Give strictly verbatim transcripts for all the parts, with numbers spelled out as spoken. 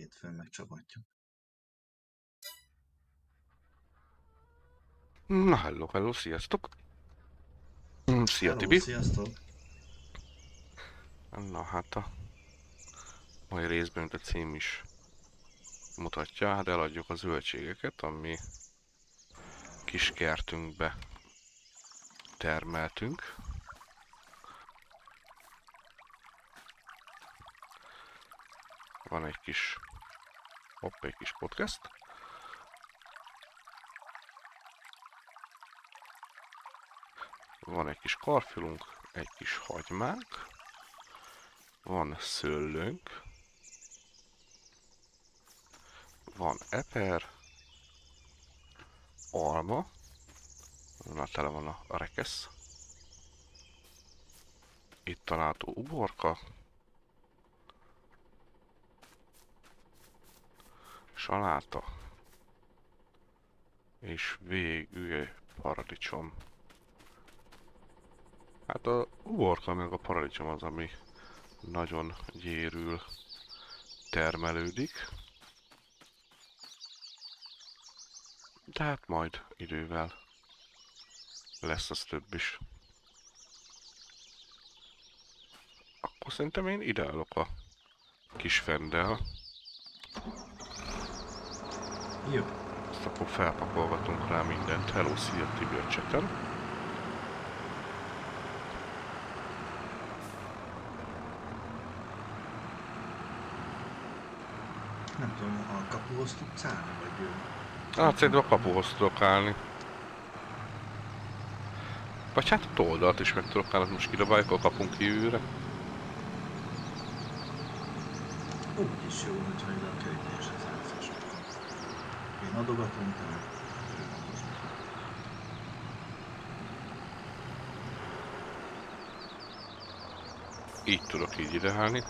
hétfőn megcsapatjuk. Na, hello, hello, sziasztok! Szia, Hello, Tibi! sziasztok! Na hát a mai részben, mint a cím is mutatja, hát eladjuk a zöldségeket, ami kis kertünkbe termeltünk. Van egy kis, hopp, egy kis podcast. Van egy kis karfilunk, egy kis hagymánk. Van szőlőnk. Van eper. Alma. Na, tele van a rekesz. Itt található uborka. Saláta. És végül paradicsom. Hát a uborka meg a paradicsom az, ami nagyon gyérül termelődik. De hát majd idővel lesz az több is. Akkor szerintem én ideálok a kis fendel. Jó. Azt akkor felpakolgatunk rá mindent. Hello, szia Tibi a chaten. Nem tudom, a kapuhoz tudsz állni, vagy ő? Hát szerintem a kapuhoz tudok állni. Vagy hát a toldalt is meg tudok állni, most kidobáljuk a kapunk kívülre. Úgy is jó, hogyha ide a könyvéshez elfesítem. Én adogatom, te meg ő adozom. Így tudok így ideállni.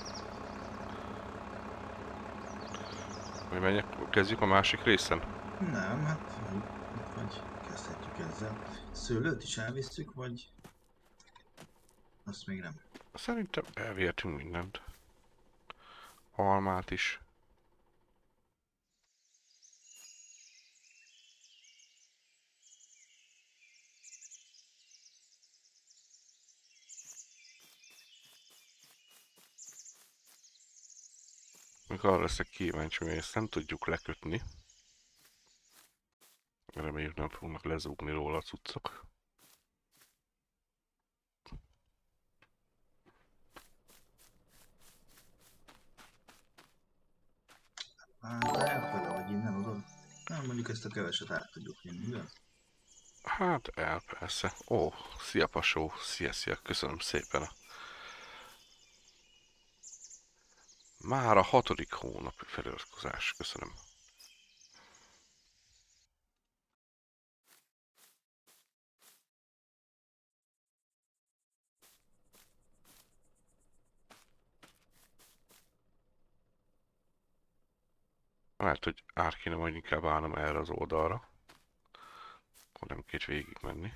Hogy menjek, kezdjük a másik részen? Nem, hát vagy kezdhetjük ezzel. Szőlőt is elvisztük, vagy azt még nem. Szerintem elvihetünk mindent. Almát is. Mikor arra leszek kíváncsi, hogy ezt nem tudjuk lekötni. Reméljük nem fognak lezúgni róla a cuccok. Hát elfele, hogy innen oda. Nem, mondjuk ezt a keveset át tudjuk vinni, igaz? Hát el, persze. Ó, szia pasó, szia, szia, köszönöm szépen. Már a hatodik hónapi feliratkozás, köszönöm. Lehet, hogy át kéne majd inkább állnom erre az oldalra. Akkor nem két végig menni.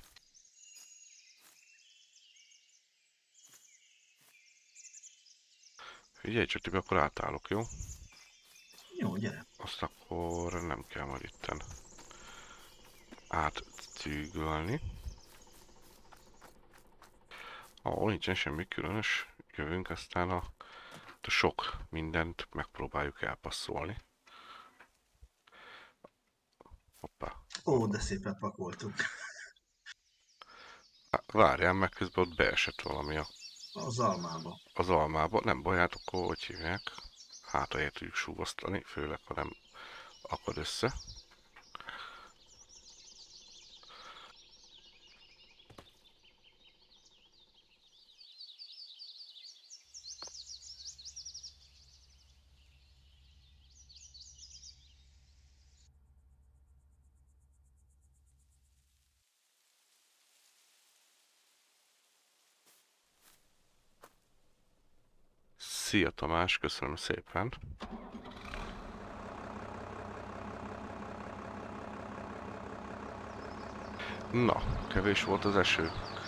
Figyelj csak, Tibi, akkor átállok, jó? Jó, gyere. Azt akkor nem kell majd itten átcűgölni. Ahol nincsen semmi különös, jövünk, aztán a, a sok mindent megpróbáljuk elpasszolni. Hoppá. Ó, de szépen pakoltuk. Várjál meg, közben ott beesett valami a, Az almába. az almába. Nem baj, hát akkor hogy hívják? Hát ahelyett tudjuk súvasztani, főleg ha nem akad össze. Szia Tamás, köszönöm szépen. Na, kevés volt az eső.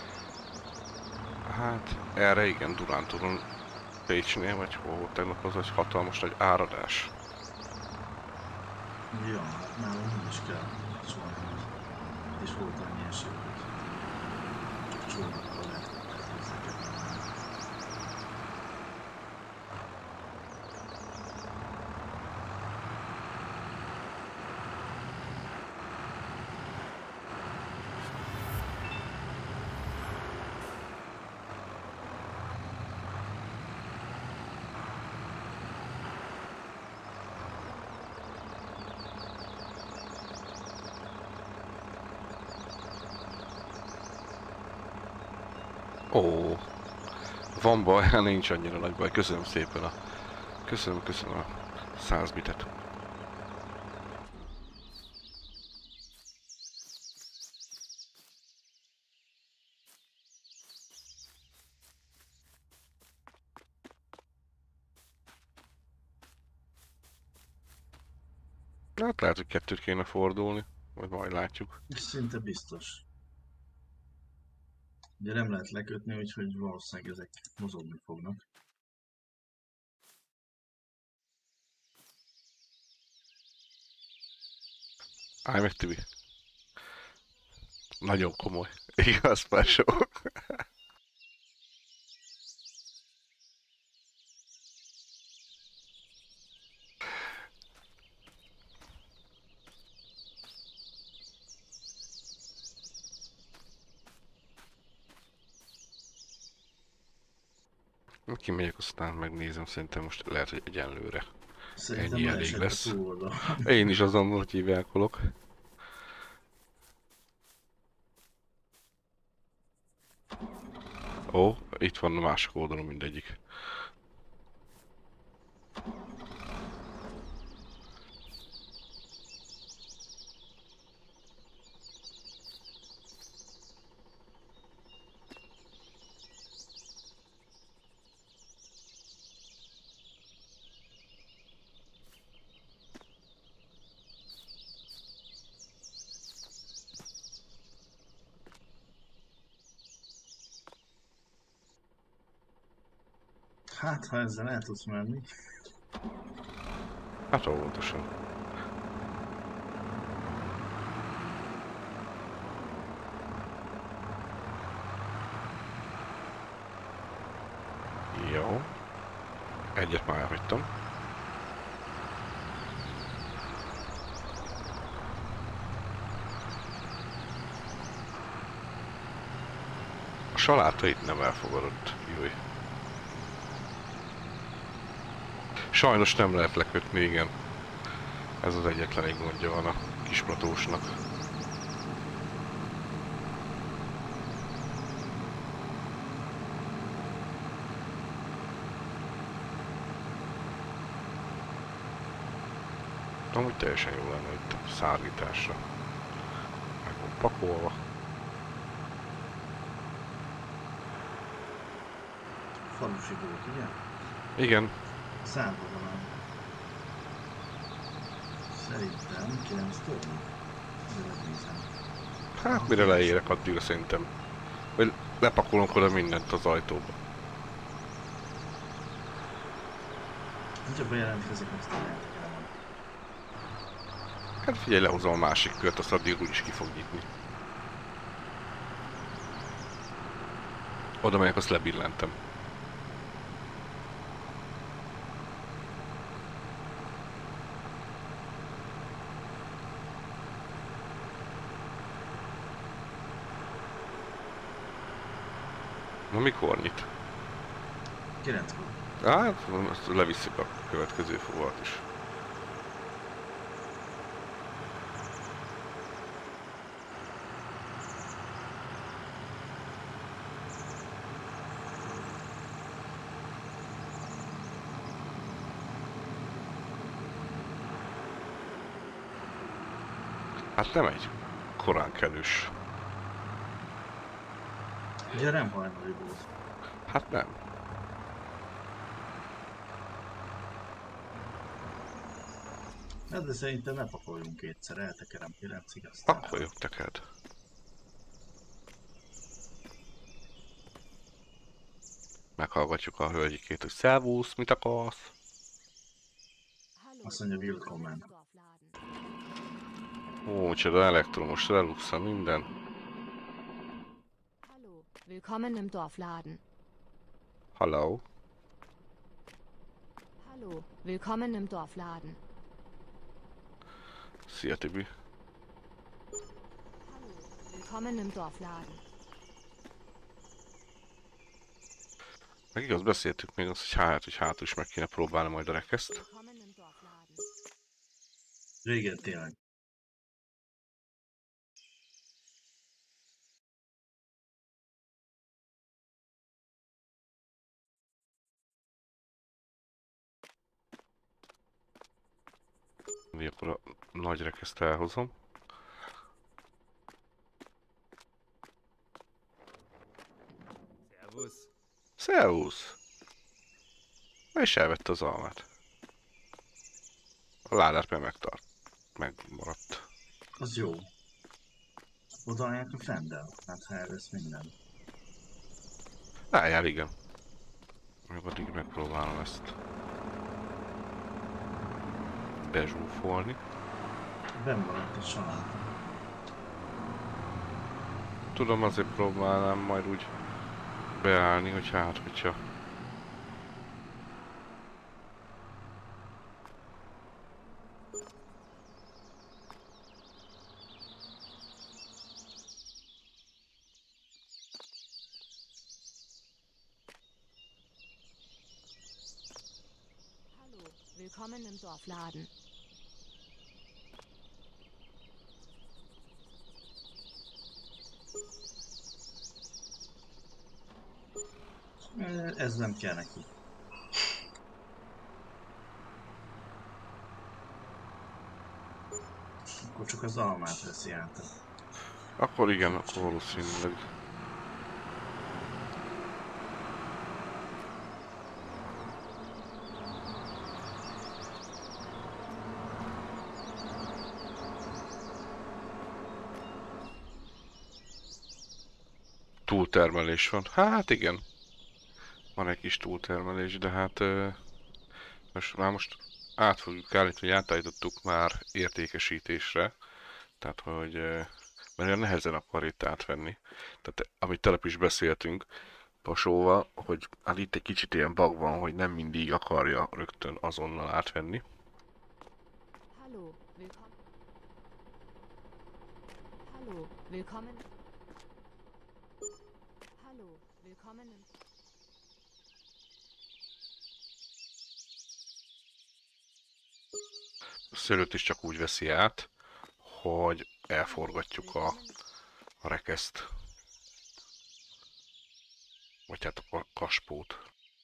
Hát erre igen, Dunántúlon, Pécsnél, vagy hol volt tegnap az egy hatalmas nagy áradás. Ja, hát nálunk nem is kell csolni. És volt annyi eső, hogy csak csónakkal lehetett közlekedni. Ó, van baj, nincs annyira nagy baj. Köszönöm szépen a... Köszönöm, köszönöm a száz bitet. Hát lehet, hogy kettőt kéne fordulni, vagy majd látjuk. Szinte biztos. Ugye nem lehet lekötni, úgyhogy valószínűleg ezek mozogni fognak. Állj meg, Tibi. Nagyon komoly. Igaz, Pásó. Kimegyek, aztán megnézem, szerintem most lehet, hogy egyenlőre. Szerintem Ennyi elég leesett a lesz. túloldal. Én is azonnal híválkolok. Ó, itt van a másik oldalon mindegyik. Hát, ha ezzel el tudsz menni. Hát óvatosan. Jó. Egyet már elhagytam. A saláta itt nem elfogadott. Júj. Sajnos nem lehet lekötni, igen. Ez az egyetlen gondja van a kis platósnak. Amúgy teljesen jó lenne itt a szállításra. Meg van pakolva. Falusi volt, ugye? Igen. Számba van a... Szerintem kilenctől? De megnézem. Hát mire leérek addigra szerintem. Vagy lepakolunk oda mindent az ajtóba. Hogyha bejelentkezik, aztán lehet, hogy el van. Hát figyelj, lehozom a másik kört, azt addig úgyis ki fog nyitni. Oda megyek, azt lebillentem. Na mikor nyit? kilenckor. Hát, azt levisszük a következő fogalt is. Hát nem egy korán kelős. Ugye nem hajnali volt. Hát nem. Hát de szerintem ne pakoljunk kétszer, eltekerem kilencig, aztán... Pakoljuk teked. Meghallgatjuk a hölgyikét, hogy szervusz, mit akarsz? Azt mondja, willkommen. Ó, micsoda elektromos reluxa, minden. Hallo, willkommen im Dorfladen. Hello. Hallo, willkommen im Dorfladen. Szia, Tibi. Hallo, willkommen im Dorfladen. Meg igaz, beszéltük még azt, hogy hát, hogy hátul is meg kéne próbálni majd a rekeszt. Willkommen im Dorfladen. Régen tényleg. Mi akkor a nagy rekeszt elhozom. Servus. Szervusz! És elvette az almát. A ládát meg megtart. Megmaradt. Az jó. Odaállják a Fendel. Hát ha elvesz minden. Álljál, igen. Még addig megpróbálom ezt bezsúfolni. Benn maradt a család. Tudom, azért próbálnám majd úgy beállni, hogy hát, hogyha Hallo, willkommen im Dorfladen. Ez nem kell neki. Akkor csak az almát veszi át. akkor igen, akkor valószínűleg. Túltermelés van. Hát igen. Van egy kis túltermelés, de hát ö, most már most át fogjuk állítani, hogy átállítottuk már értékesítésre. Tehát, hogy ö, mert olyan nehezen akar itt átvenni. Tehát amit telep is beszéltünk Pasóval, hogy hát itt egy kicsit ilyen bug van, hogy nem mindig akarja rögtön azonnal átvenni. Hallo, willkommen. Hallo, willkommen. Hallo, willkommen im... A szőlőt is csak úgy veszi át, hogy elforgatjuk a, a rekeszt. Vagy hát a kaspót.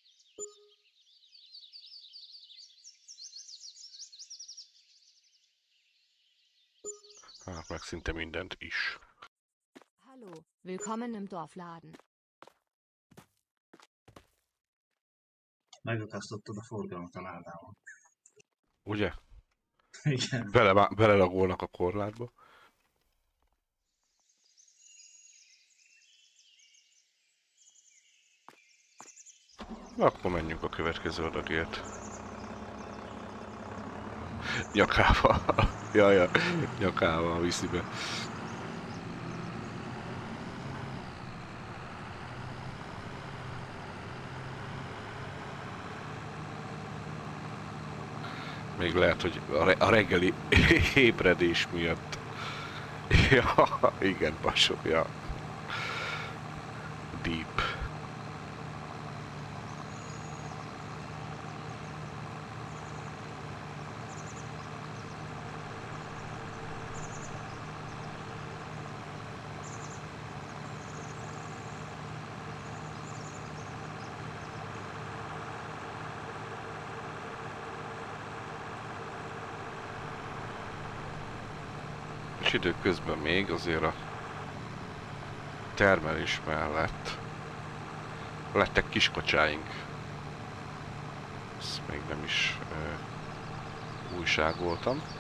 Hát meg szinte mindent is. Hallo, willkommen im Dorfladen. Megakasztottad a forgalmat a ládával. Ugye? Igen. Bele, belelagolnak a korlátba. Na, akkor menjünk a következő adagért. Nyakával. Jaj, nyakával viszi be. Még lehet, hogy a, re a reggeli ébredés miatt. Ja, igen, pasó, ja. Deep. És időközben még azért a termelés mellett lettek kiskacsáink. Ezt még nem is ö, újságoltam.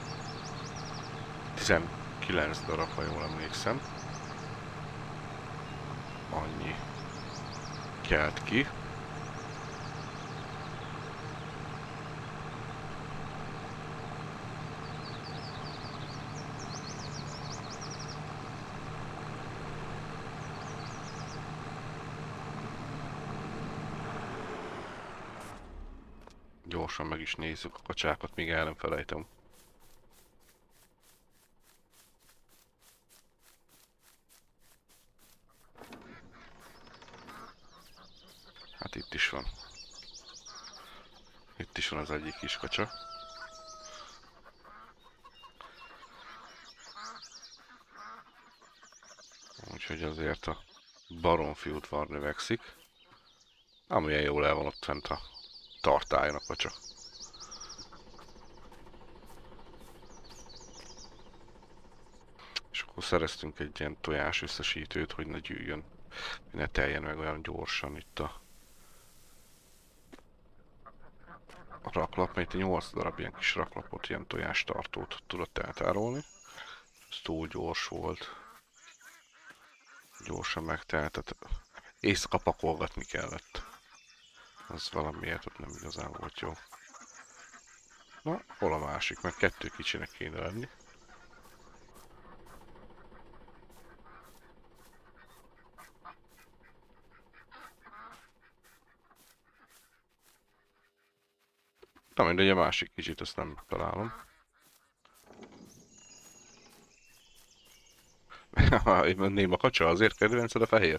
tizenkilenc darab, ha jól emlékszem. Annyi kelt ki. Gyorsan meg is nézzük a kacsákat, míg el nem felejtem. Hát itt is van. Itt is van az egyik kis kacsa. Úgyhogy azért a baromfi udvar növekszik. Amilyen jól el van ott fent a tartályon a kacsa. És akkor szereztünk egy ilyen tojás összesítőt, hogy ne gyűjjön, hogy ne teljen meg olyan gyorsan itt a, a raklap, mert itt nyolc darab ilyen kis raklapot, ilyen tojástartót tudott eltárolni. Ez túl gyors volt. Gyorsan megtelt, tehát éjszaka pakolgatni kellett. Az valamiért ott nem igazán volt jó. Na, hol a másik? Mert kettő kicsinek kéne lenni. Na mindegy, a másik kicsit ezt nem találom. Néma kacsa, azért kedvenced a fehér.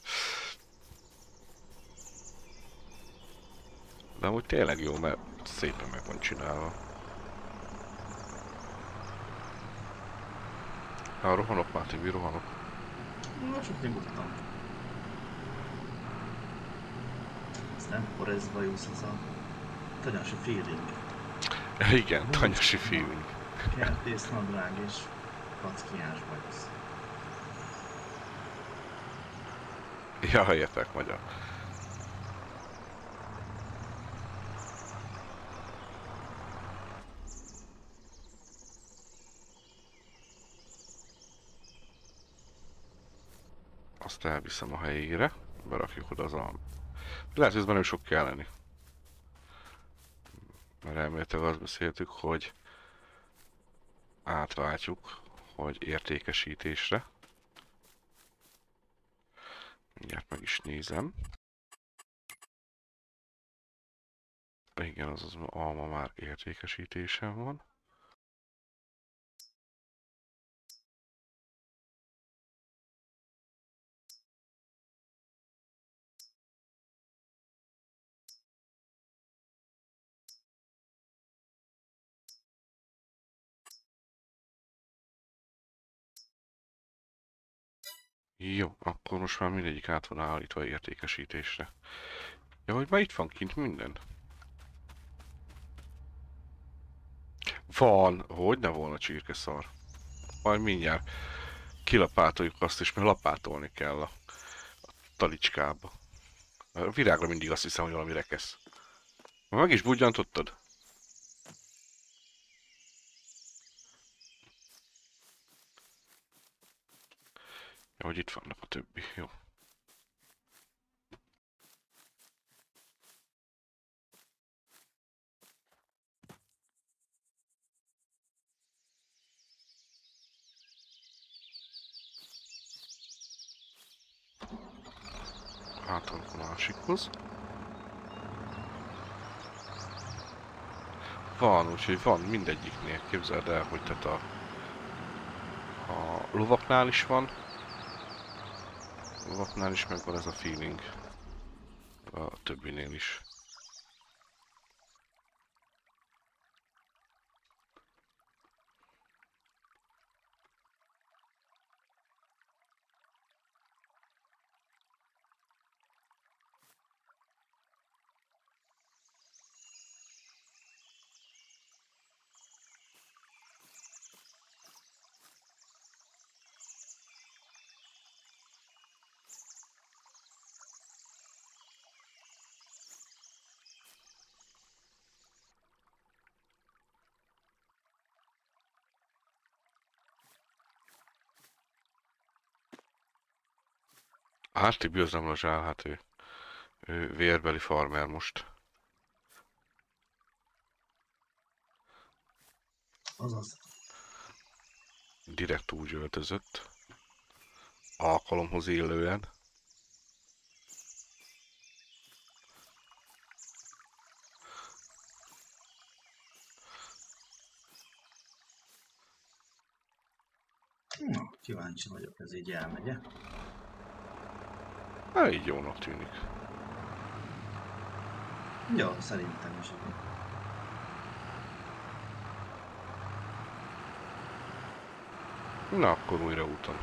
De amúgy tényleg jó, mert szépen meg van csinálva. Na, rohanok már, Tibi, rohanok. Na, csak nyugodtan. Ez nem Forest-Bajusz, az a tanyasi feeling. Igen, tanyasi feeling. Kertész, nadrág és kackiás bajusz. Ja, értek magyar. Azt elviszem a helyére, berakjuk oda az alm. Lehet, hogy ez nem sok kell lenni. Mert elméletileg azt beszéltük, hogy átváltjuk, hogy értékesítésre. Mindjárt meg is nézem. Igen, az az alma már értékesítésen van. Jó, akkor most már mindegyik át van állítva értékesítésre. Ja, hogy már itt van kint minden. Van, hogy ne volna csirkeszar. Majd mindjárt kilapátoljuk azt is, mert lapátolni kell a, a talicskába. A virágra mindig azt hiszem, hogy valami rekesz. Meg is budjantottad? Ja, hogy itt vannak a többi, jó. Átadok a másikhoz. Van, úgyhogy van mindegyiknél, képzeld el, hogy tehát a, a lovaknál is van. A lovaknál is megvan ez a feeling. A többinél is. Hát Tibi az nem lazsál, hát ő, ő vérbeli farmer most. Azaz. Direkt úgy öltözött. Alkalomhoz illően. Kíváncsi vagyok, ez így elmegye. Hát így jónak tűnik. Jó, szerintem is. Na, akkor újra úton.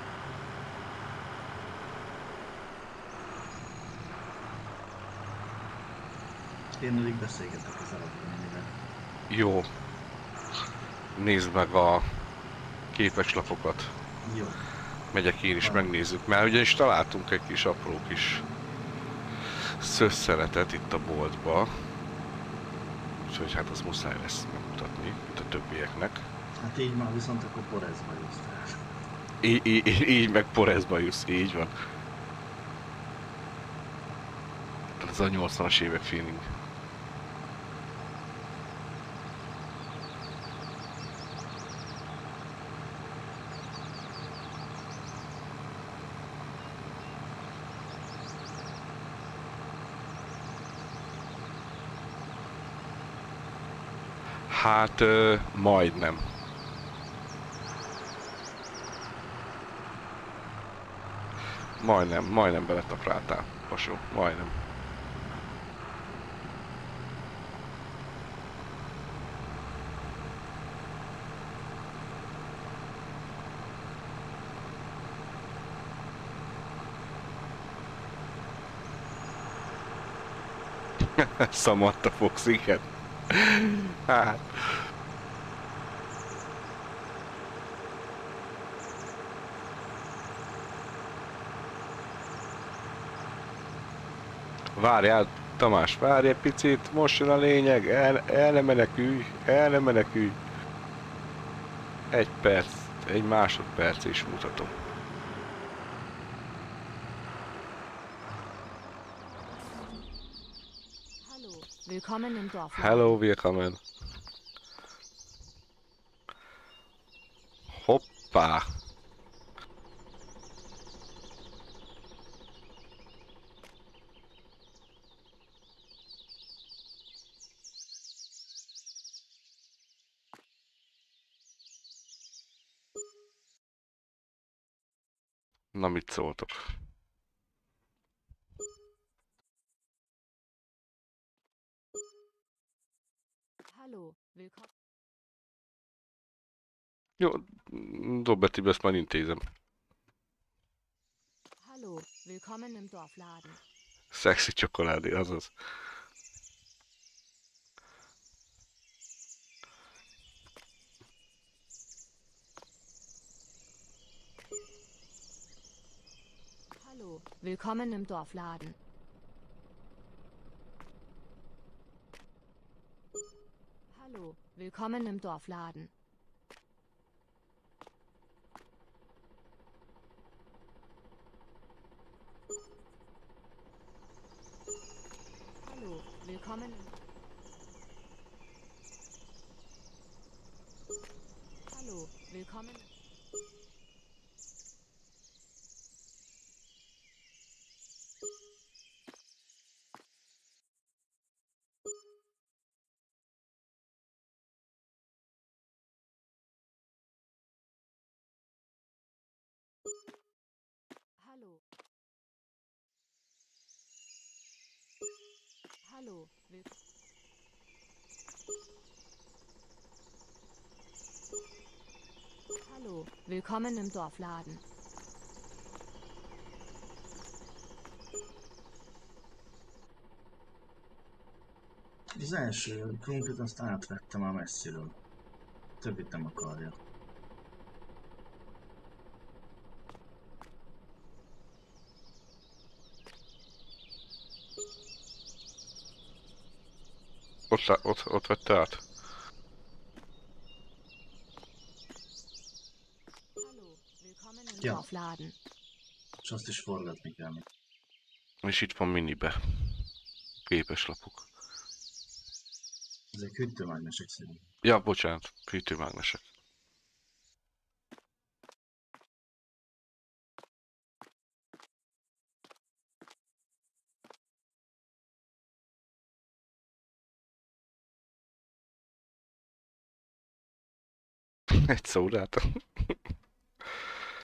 Én addig beszélgetek az eladónénivel. Jó. Nézd meg a képeslapokat. Jó. Megyek én is, Ah. megnézzük. Mert ugyanis találtunk egy kis apró kis szösszeletet itt a boltba. Úgyhogy hát az muszáj lesz megmutatni, mint a többieknek. Hát így már viszont akkor porezba jusz. Így, így, így meg porezba jussz, így van. Ez a nyolcvanas évek feeling. Hát, ö, majdnem. Majdnem, majdnem beletapráltál, Pasó, majdnem. Szamatta Fox, igen. Hát. Várjál, Tamás, várj egy picit, most jön a lényeg, el, el ne menekülj, el ne menekülj. Egy perc, egy másodperc is mutatom. Hallo, willkommen im Dorfladen. Hello, willkommen. Hoppá. Na, mit szóltok? Hallo, willkommen. Jó, Roberti, ezt majd intézem. Hallo, willkommen im Dorfladen. Szexi csokoládé, azaz. Hallo, willkommen im Dorfladen. Hallo, willkommen im Dorfladen. Hallo, willkommen im... Hallo, willkommen... Hallo. Hallo, will... Hallo, willkommen im Dorfladen. Az első krumplit azt átvettem a messziről. Többit nem akarja. Ott, lá- ott, ott vette át? Hallo, willkommen im Ja. Dorfladen. És azt is forgatni kell. És itt van minibe. Képeslapok. Ezek hűtőmágnesek szerint. Ja, bocsánat, fűtőmágnesek. Egy szódát.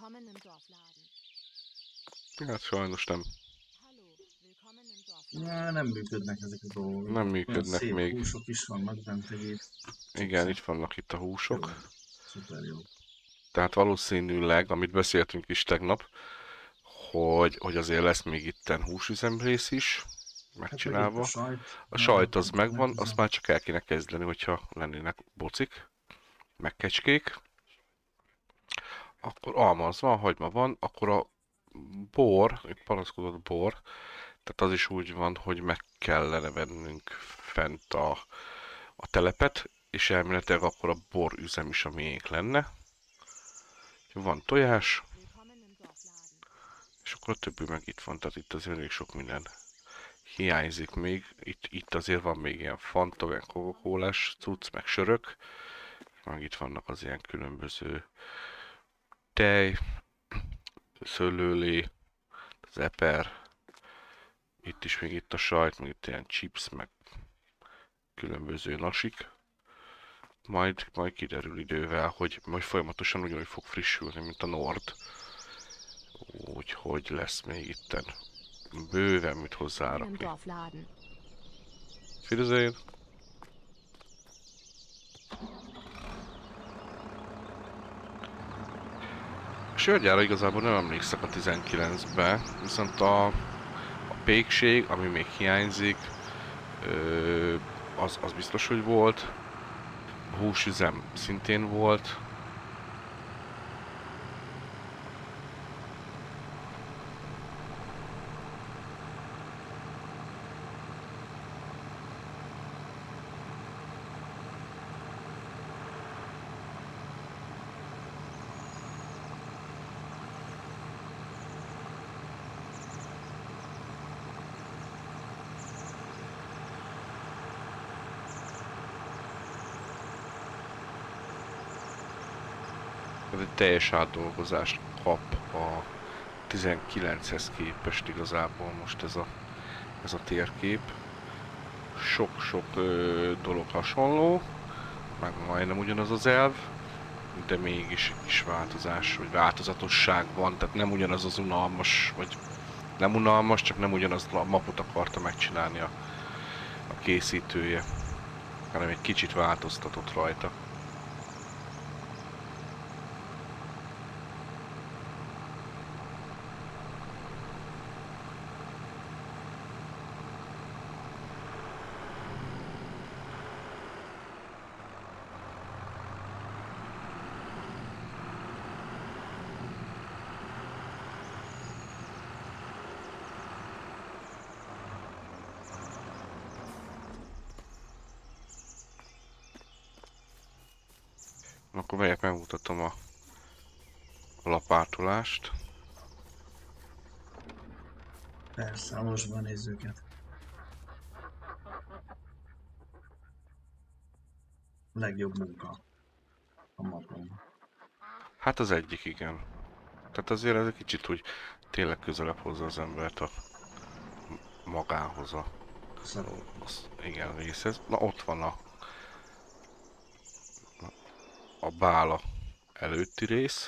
Willkommen im Dorfladen. Hát sajnos nem, Hallo, willkommen im Dorfladen. Na, nem működnek ezek a dolgok. nem Olyan működnek szép még. húsok is vannak bent egyéb. Igen, Chipsek. itt vannak itt a Jó. húsok. Szuper jó. Tehát valószínűleg, amit beszéltünk is tegnap, hogy, hogy azért lesz még itten húsüzemrész is Hát meg itt a megcsinálva. sajt. A sajt az Na, megvan, meg azt már csak el kéne kezdeni, hogyha lennének bocik, meg kecskék. Akkor almaz van, hagyma van, akkor a bor, itt panaszkodott bor, tehát az is úgy van, hogy meg kellene vennünk fent a, a telepet, és elméletileg akkor a bor üzem is a miénk lenne. Van tojás, Willkommen im Dorfladen. és akkor a többi meg itt van, tehát itt azért elég sok minden hiányzik még. Itt, itt azért van még ilyen Fanta, ilyen Coca-Colás cucc, meg sörök. Meg itt vannak az ilyen különböző tej, szőlőlé, az eper. Itt is még itt a sajt, meg itt ilyen chips, meg különböző nasik. Majd, majd kiderül idővel, hogy majd folyamatosan ugyanúgy fog frissülni, mint a Nord. Úgyhogy lesz még itten bőven mit Willkommen im hozzárakni. Dorfladen. Figyelj! A sörgyára igazából nem emlékszek a tizenkilencbe, viszont a, a pékség, ami még hiányzik, ö, az, az biztos, hogy volt. A húsüzem szintén volt. Ez egy teljes átdolgozást kap a tizenkilenchez képest igazából most ez a, ez a térkép. Sok-sok dolog hasonló, meg majdnem ugyanaz az elv, de mégis egy kis változás, vagy változatosság van, tehát nem ugyanaz az unalmas, vagy nem unalmas, csak nem ugyanaz a mapot akarta megcsinálni a, a készítője, hanem egy kicsit változtatott rajta. Akkor megyek, megmutatom a, a lapátolást. Persze, most van nézőket. Legjobb munka a mapon. Hát az egyik, igen. Tehát azért ez egy kicsit úgy tényleg közelebb hozza az embert a magához a, Szóval az, igen, részhez. Na ott van a, a bála előtti rész.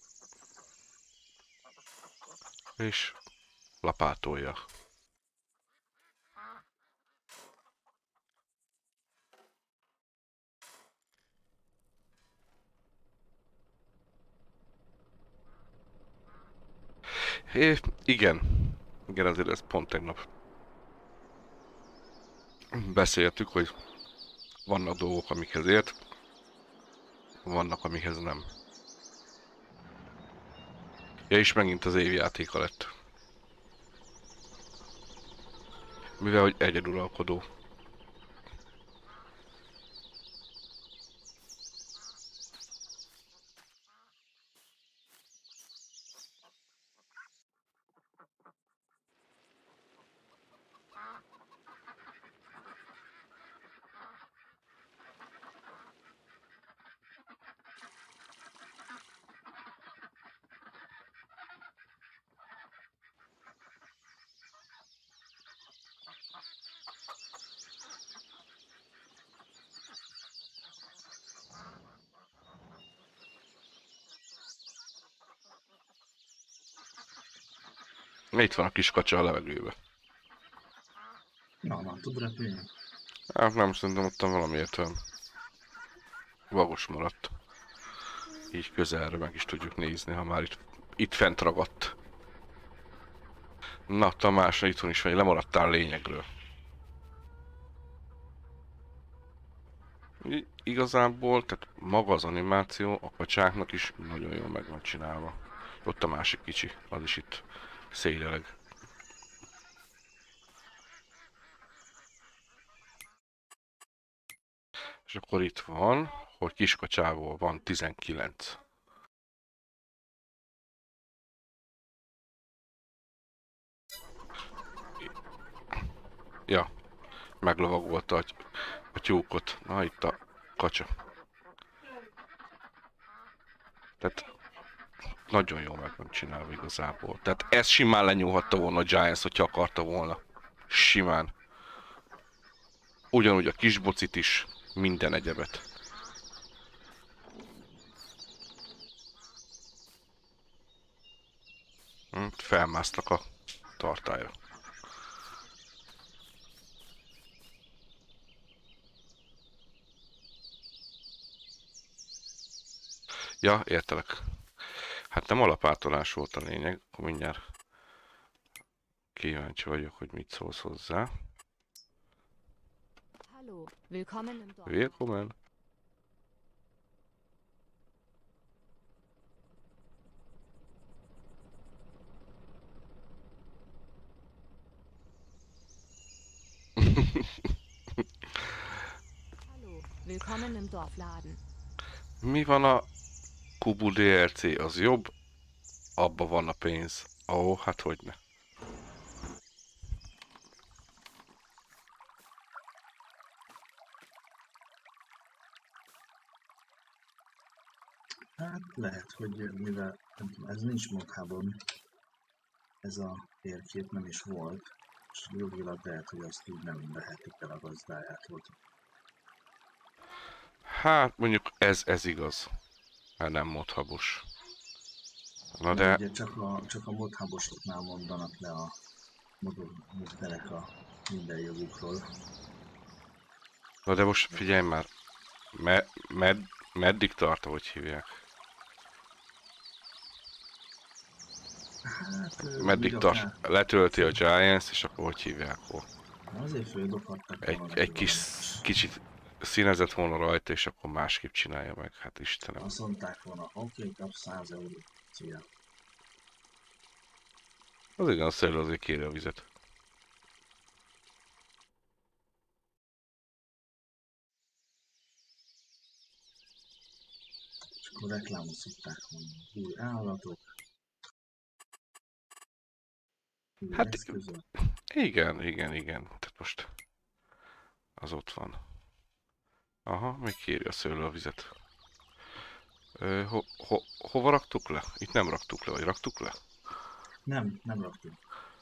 És lapátolja. É, igen. Igen, azért ez pont tegnap beszéltük, hogy vannak dolgok, amikhez ért, vannak, amikhez nem. Ja, és megint az évjátéka lett. Mivel, hogy egyeduralkodó. Itt van a kis kacsa a levegőbe. Na, na, tud repülni? Hát nem, szerintem ott valamiért olyan vagos maradt. Így közelre meg is tudjuk nézni, ha már itt, itt fent ragadt. Na, Tamás, itthon is vagy, lemaradtál lényegről. I igazából, tehát maga az animáció a kacsáknak is nagyon jól meg van csinálva. Ott a másik kicsi, az is itt széleleg. És akkor itt van, hogy kiskacsából van tizenkilenc. Ja, meglovagolta a, a tyúkot. Na, itt a kacsa. Tehát nagyon jól meg van csinálva igazából. Tehát ez simán lenyúlhatta volna a Giants, hogyha akarta volna. Simán. Ugyanúgy a kisbocit is, minden egyebet. Hm, felmásztak a tartályra. Ja, értelek. Hát nem alapátolás volt a lényeg, akkor mindjárt kíváncsi vagyok, hogy mit szólsz hozzá. Hallo, willkommen im Dorf. Willkommen. Hallo, willkommen im Dorfladen. Mi van a Kubu dé er cé? Az jobb? Abba van a pénz. Ó, oh, hát hogyne. Hát lehet, hogy mivel nem tudom, ez nincs modhában, ez a térkép nem is volt, és jogilag lehet, hogy azt így nem vehetik el a gazdájától. Hát mondjuk ez, ez igaz. Hát nem modhabos. Na De de... ugye csak a, csak a modhabosoknál mondanak le a modderek a minden jogukról. Na de most figyelj már. Me, med, meddig tart, hogy hívják? Hát, Meddig tart? Letölti a Giants, és akkor hogy hívják hol? Azért földobhattak Egy, egy kis, kicsit színezett volna rajta, és akkor másképp csinálja meg. Hát Istenem. Azt mondták volna, oké, kap száz eurót. Szia. Az igen, a szellő azért kéri a vizet. És akkor reklámot szokták mondani. Új állatok. Új Hát eszközök. igen, igen, igen. Tehát most az ott van. Aha, még kéri a szőlő a vizet. Ö, ho, ho, hova raktuk le? Itt nem raktuk le, vagy raktuk le? Nem, nem raktunk.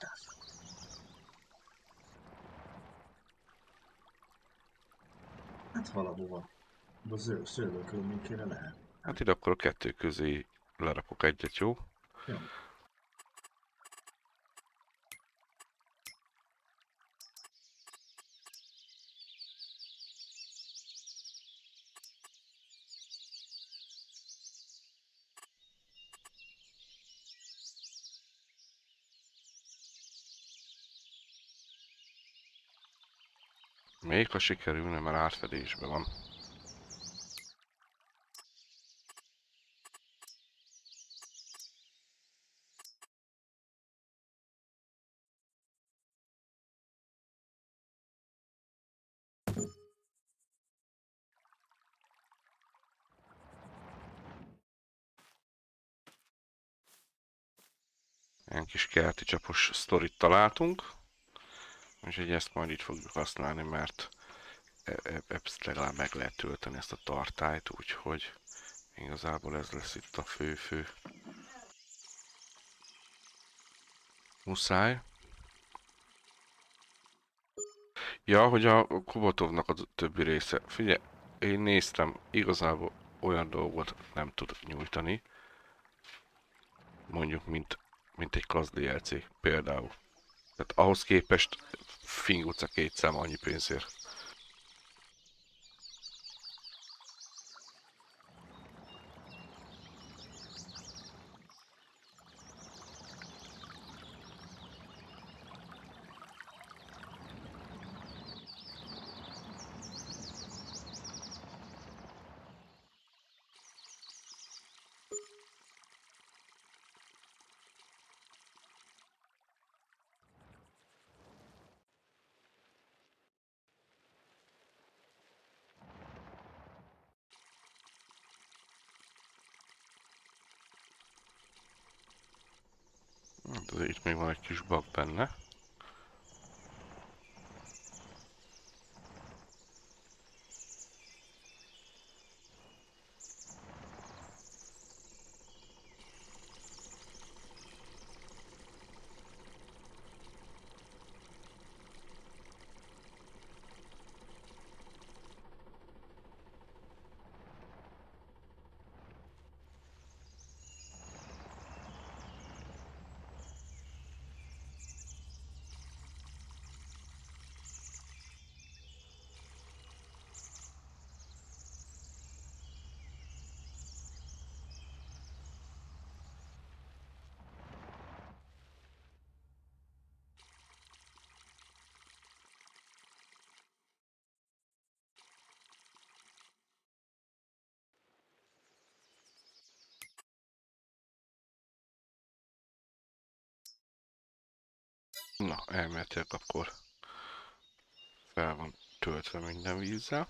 Hát valahova. A zöld szőlő környékére lehet. Hát ide akkor a kettő közé lerakok egyet, jó? Jó. Még ha sikerülne, mert átfedésben van. Ilyen kis kerti csapos sztorit találtunk. Úgyhogy ezt majd így fogjuk használni, mert ezt legalább meg lehet tölteni, ezt a tartályt, úgyhogy igazából ez lesz itt a fő-fő. Muszáj. Ja, hogy a Kubatovnak a többi része. Figyelj, én néztem, igazából olyan dolgot nem tud nyújtani. Mondjuk, mint mint egy klassz dé el cé például. Tehát ahhoz képest fingutca két szám annyi pénzért. De itt még van egy kis bug benne. Na, elméletileg akkor fel van töltve minden vízzel.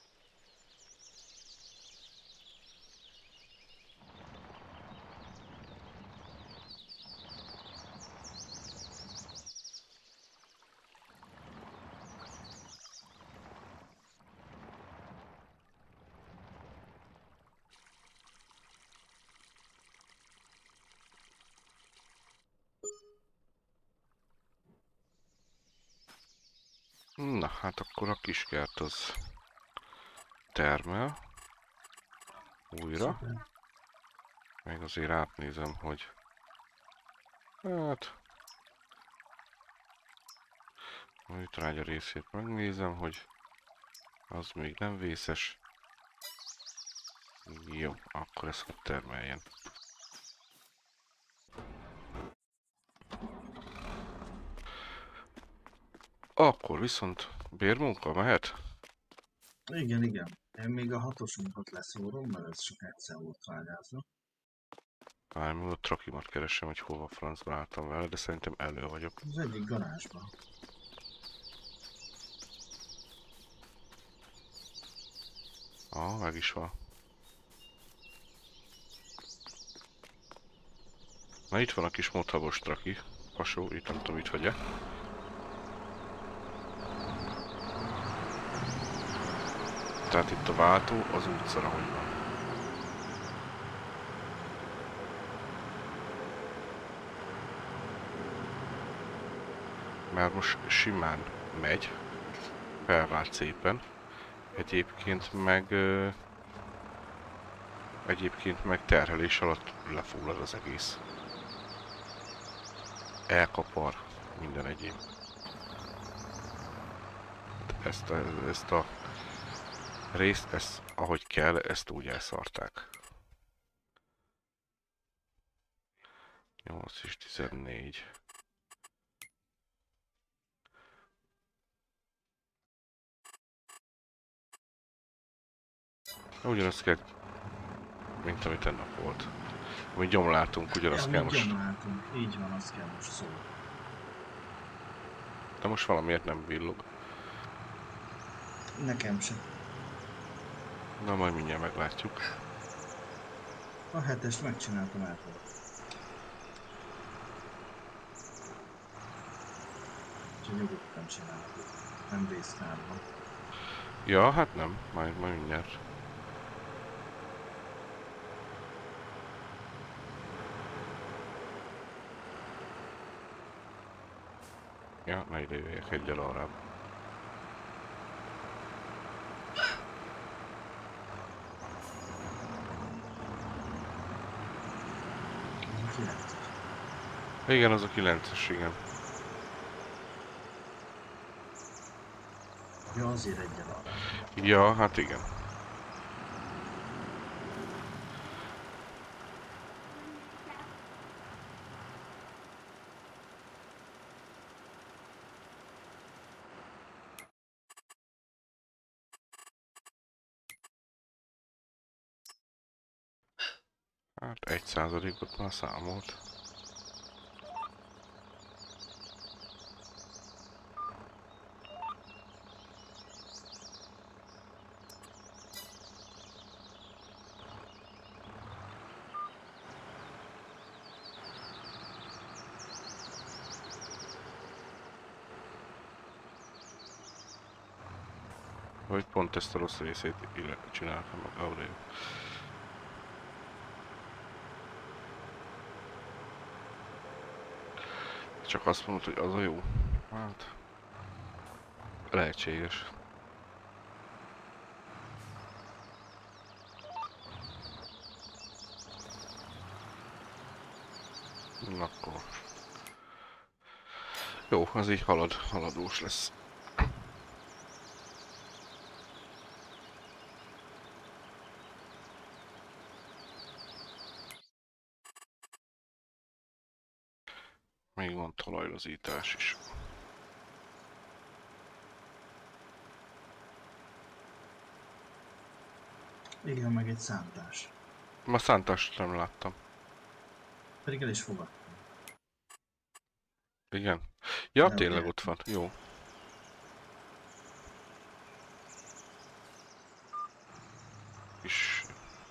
Na, hát akkor a kiskert az termel újra. Szuper. Még azért átnézem, hogy hát a műtrágya részét megnézem, hogy az még nem vészes. Jó, akkor ezt hogy termeljen. Akkor viszont bérmunka mehet? Igen, igen. Én még a hatosunkat leszórom, mert ez csak egyszer volt trágyázva. Várj, a trakimat keresem, hogy hova francba álltam vele, de szerintem elő vagyok. Az egyik garázsban. Ah, meg is van. Na itt van a kis mothabos traki. Pasó, itt nem tudom, itt vagy-e. Tehát itt a váltó az útszara, hogy van. Mert most simán megy, felvált szépen. Egyébként meg... Ö, egyébként meg terhelés alatt lefullad az egész. Elkapar minden egyéb. Ezt a, ezt a részt, ezt, ahogy kell, ezt úgy elszarták. nyolc és tizennégy. Ugyanazt kell, mint amit ennap volt. Amit gyomláltunk, ugyanazt Ja, kell amit most. gyomláltunk. Így van, azt kell most szólni. De most valamiért nem villog. Nekem sem. Na majd mindjárt meglátjuk. A hetest megcsináltam el. Úgyhogy nyugodtan csináltuk. Nem vészkárban. Ja, hát nem. Majd, majd mindjárt. Ja, ne ide jöjjek egyel arrább. Ki lehet? Igen, az a kilences, igen. Ja, azért egyel arra. Ja, hát igen. Hát egy százalékot már számolt. Vagy pont ezt a rossz részét csináltam meg Aurélio. Csak azt mondod, hogy az a jó. Hát... lehetséges. Na akkor... jó, az így halad, haladós lesz. Még van talajlazítás is. Igen, meg egy szántás. Ma szántást nem láttam. Pedig el is fogadtam. Igen? Ja, De tényleg ugye- ott van. Jó. És...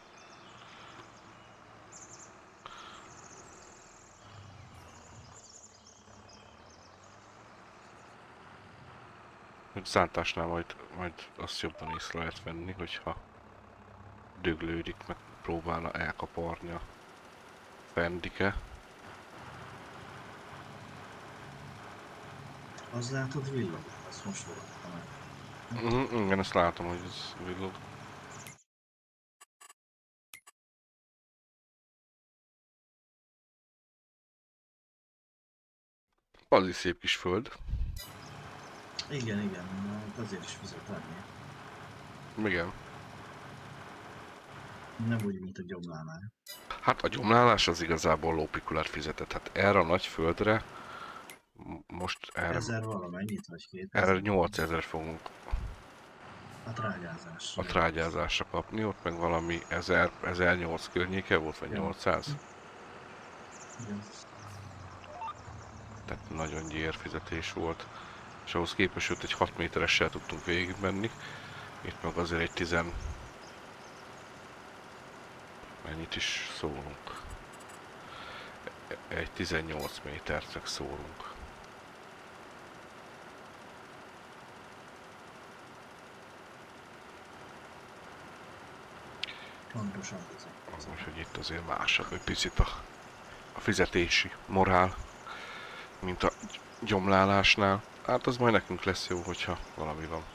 hogy szántásnál majd, majd azt jobban észre lehet venni, hogyha döglődik, meg próbálna elkaparni a fendike. Az látod villog, azt most fogadtam el. Mm, igen, ezt látom, hogy ez villog. Az is szép kis föld. Igen, igen, hát azért is fizet annyi. Igen. Nem úgy, mint a gyomlánál. Hát a gyomlálás az igazából lópikulát fizetett. Hát erre a nagy földre m- most erre, Ezer valamennyit, vagy két? erre nyolcezer fogunk A trágyázás. a trágyázásra kapni, ott meg valami ezer, ezernyolcszáz környéke volt, vagy Ja. nyolcszáz. Igen. Tehát nagyon gyér fizetés volt. És ahhoz képest ott egy hat méteressel tudtunk végigmenni. Itt meg azért egy tizen... mennyit is szólunk. Egy tizennyolc méternek szólunk. Pontosan ez. Úgyhogy itt azért másabb egy picit a, a fizetési morál, mint a gyomlálásnál. Hát az majd nekünk lesz jó, hogyha valami van.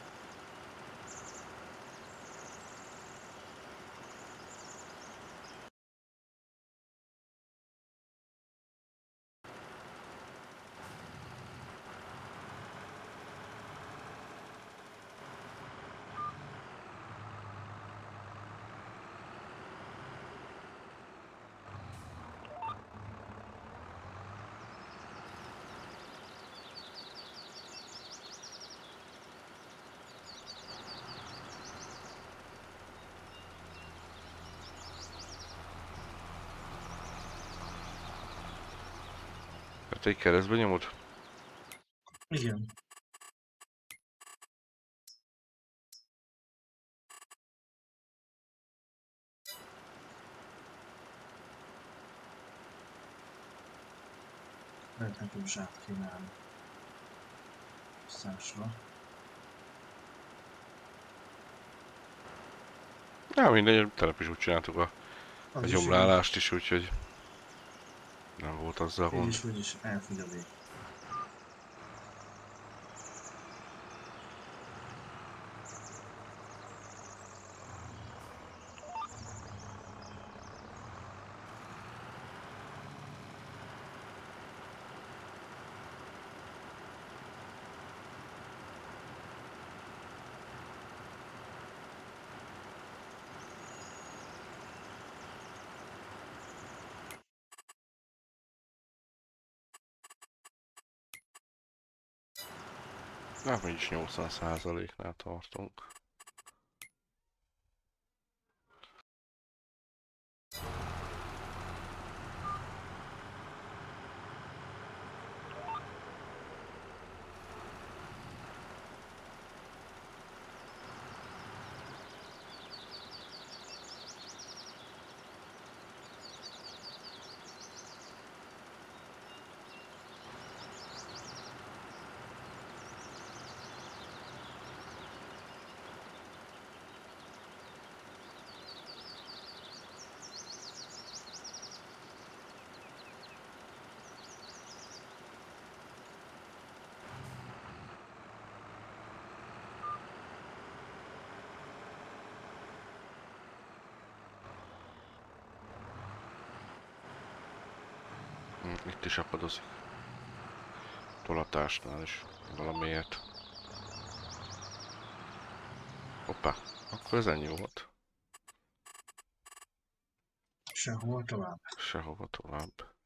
Hát egy keresztbe nyomod? Igen. Lehet nekem zsát kínálni. Szásra. Ja, mindegy, telep is úgy csináltuk a, Az a is gyomlálást is, úgyhogy nem volt azzal Így gond. is, úgy is elfogy a vég. Na, mi is nyolcvan százaléknál tartunk. Itt is akadozik. Tolatásnál is valamiért. Hoppá, akkor ez ennyi volt. Sehol tovább. Sehova tovább.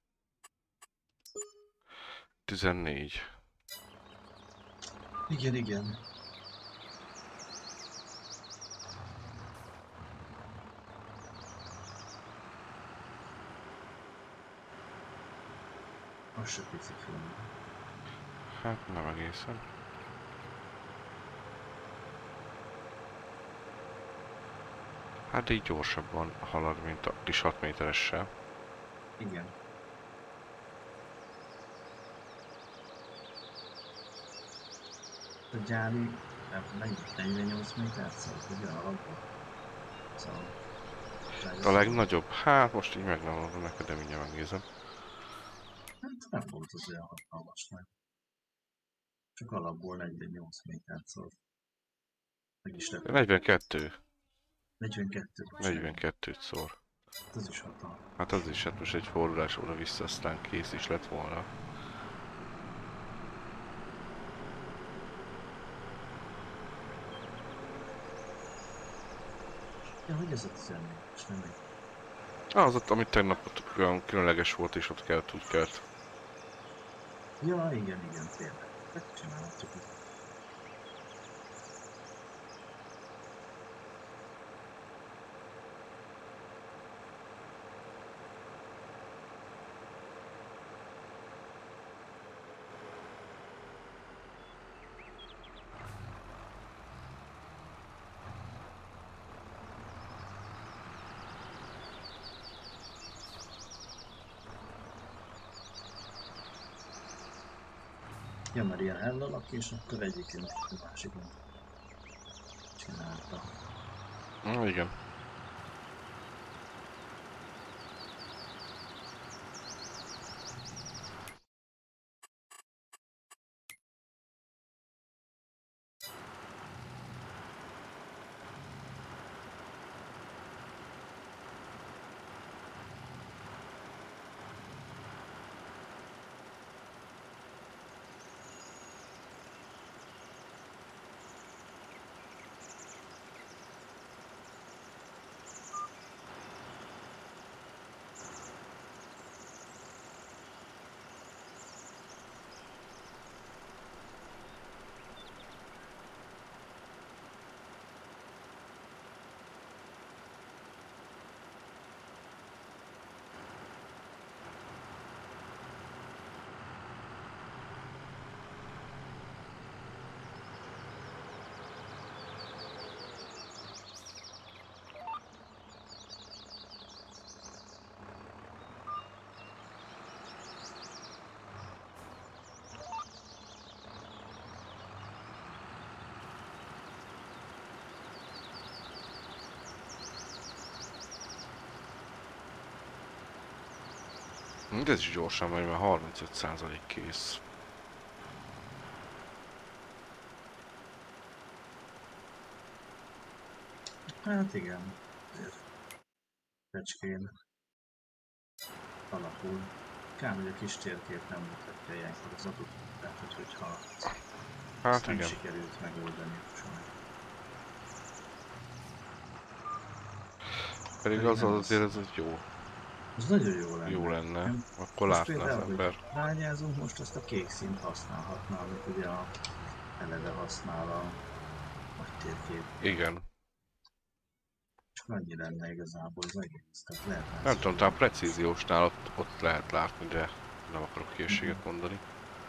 tizennégy. Igen, igen. Az se pici film. Hát nem egészen. Hát így gyorsabban halad, mint a kis hat méteressel. Igen. A gyári negyvennyolc méter szólt, ugye alapban? Szóval... A legnagyobb? Hát most így meg nem mondom neked, de mindjárt megnézem. Hát nem volt az olyan hatalmas meg. Csak alapból negyvennyolc méter szólt. Meg is lett. negyvenkettő. negyvenkettő. negyvenkettőt szor. Az is hatalmas. Hát az is, hát most egy fordulás oda-vissza, aztán kész is lett volna. Ja, hogy ez a tizennégyes, nem egy... Ah, az ott, amit tegnap ott olyan különleges volt, és ott kellett, úgy kellett. Ja, igen, igen, tényleg. Megcsinálhatjuk. Ja, mert ilyen ellalak, és akkor egyébként a másikon csinálta. Ah, igen. De ez is gyorsan vagy, mert harmincöt százalék kész. Hát igen. Fecskén alapul. Kár, hogy a kis térkép nem mutatja ilyenkor az adott. Tehát, hogy, hogyha Hát nem igen. sikerült megoldani sajnos. Pedig az az azért ez egy jó. Ez nagyon jó lenne. Jó lenne. Nem? Akkor Most látna az például, ember. hogy rányázunk, most azt a kék színt használhatná, amit ugye a eleve használ a nagy térkép. Igen. Csak annyi lenne igazából az egész. Tehát lehetne Nem tudom, talán precíziósnál ott, ott lehet látni, de nem akarok készséget mondani.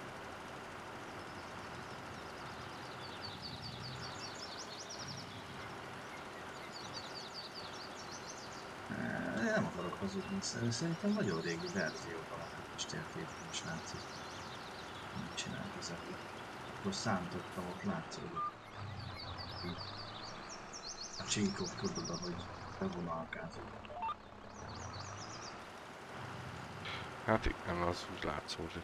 Nem akarok hazudni, szerintem nagyon régi verzióban a kis térképen is látszik. Mit csinált ezekre? Akkor szántottam, ott látszódott. A csíkok tudod, ahogy bevonalkázott. Hát igen, az úgy látszódik.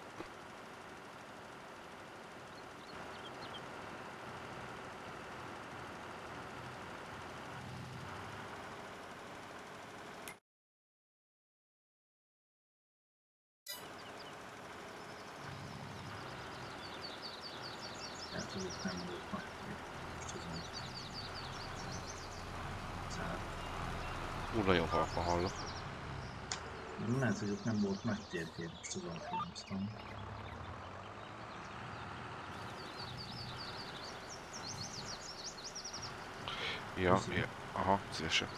Hát, hogy ott nem volt majd most azon. Szár. Ú, nagyon halkan hallok. Lehet, hogy ott nem volt nagy térkép, most azon filmoztam. Ja, ja, aha, szívesen.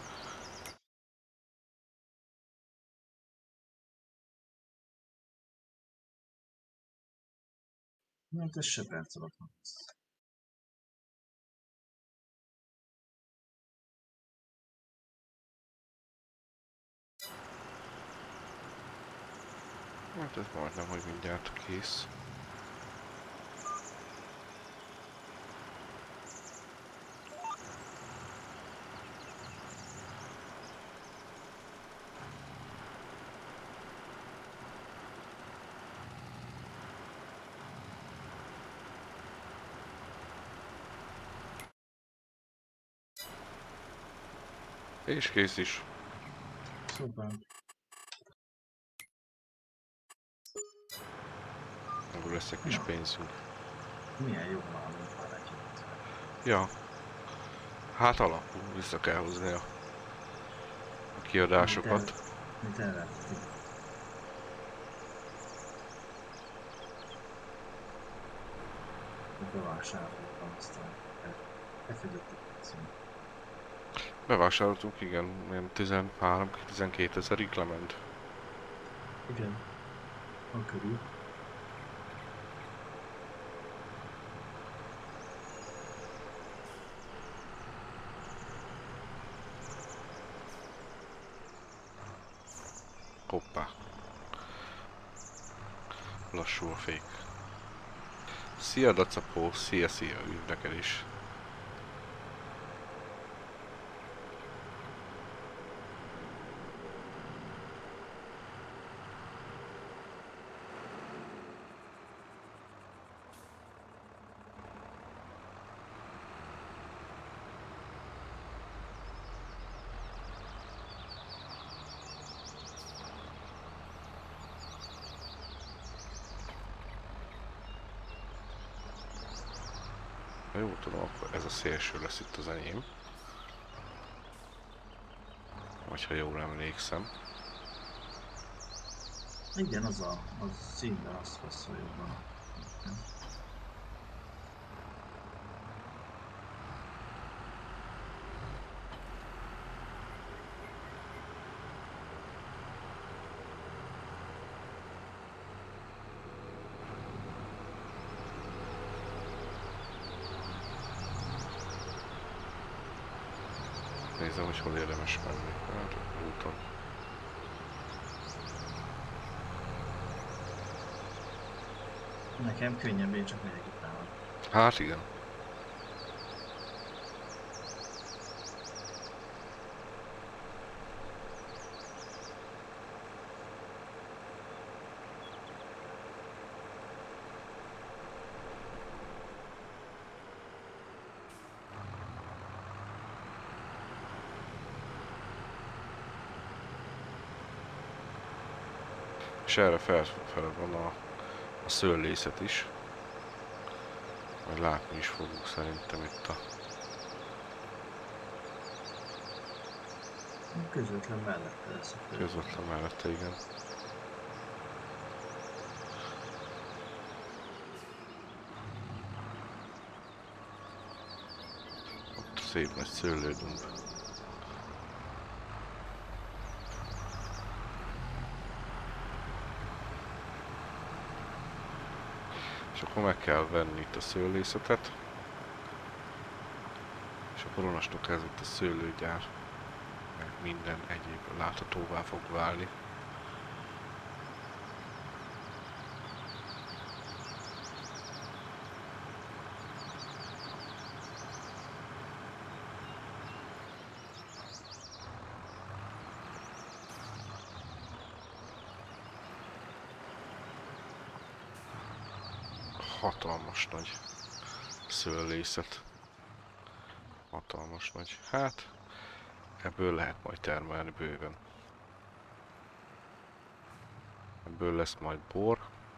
Na, hát ez se perc alatt van. Hát ez majdnem, hogy mindjárt kész. És kész is. Szuper. Akkor lesz egy kis Ja. pénzünk. Milyen jó nálunk már együtt. Ja. Hát alapul, vissza kell hozni a, a kiadásokat. Mit elvettük? Bevásároltam, aztán elfogyott a pénzünk. Bevásároltunk, igen, ilyen tizenhárom-tizenkét ezerig lement. Igen. A körül. Hoppá. Lassú a fék. Szia Dacapó, szia szia, üdv neked is. Ha jól tudom, akkor ez a szélső lesz itt az enyém. Vagy ha jól emlékszem. Igen, az a, az színben azt passzol jobban. Nézem, hogy hol érdemes menni. Hát, úton. Nekem könnyebb, én csak megyek utána. Hát igen. És erre felfelé van a, a szőlészet is. Majd látni is fogunk szerintem itt a... Közvetlen mellette lesz a fő. Közvetlen mellette, igen. szép nagy szőlődumb. És akkor meg kell venni itt a szőlészetet. És akkor onnastól kezdve a szőlőgyár, meg minden egyéb láthatóvá fog válni. Hatalmas nagy szőlészet. Hatalmas nagy. Hát, ebből lehet majd termelni bőven. Ebből lesz majd bor,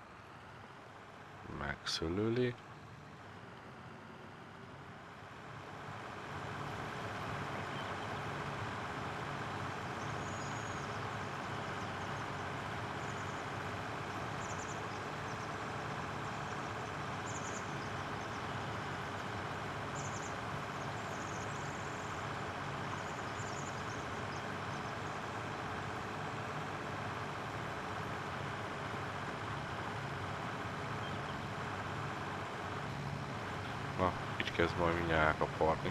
meg szőlőlé. Na, így kezd majd mindjárt elkaparni.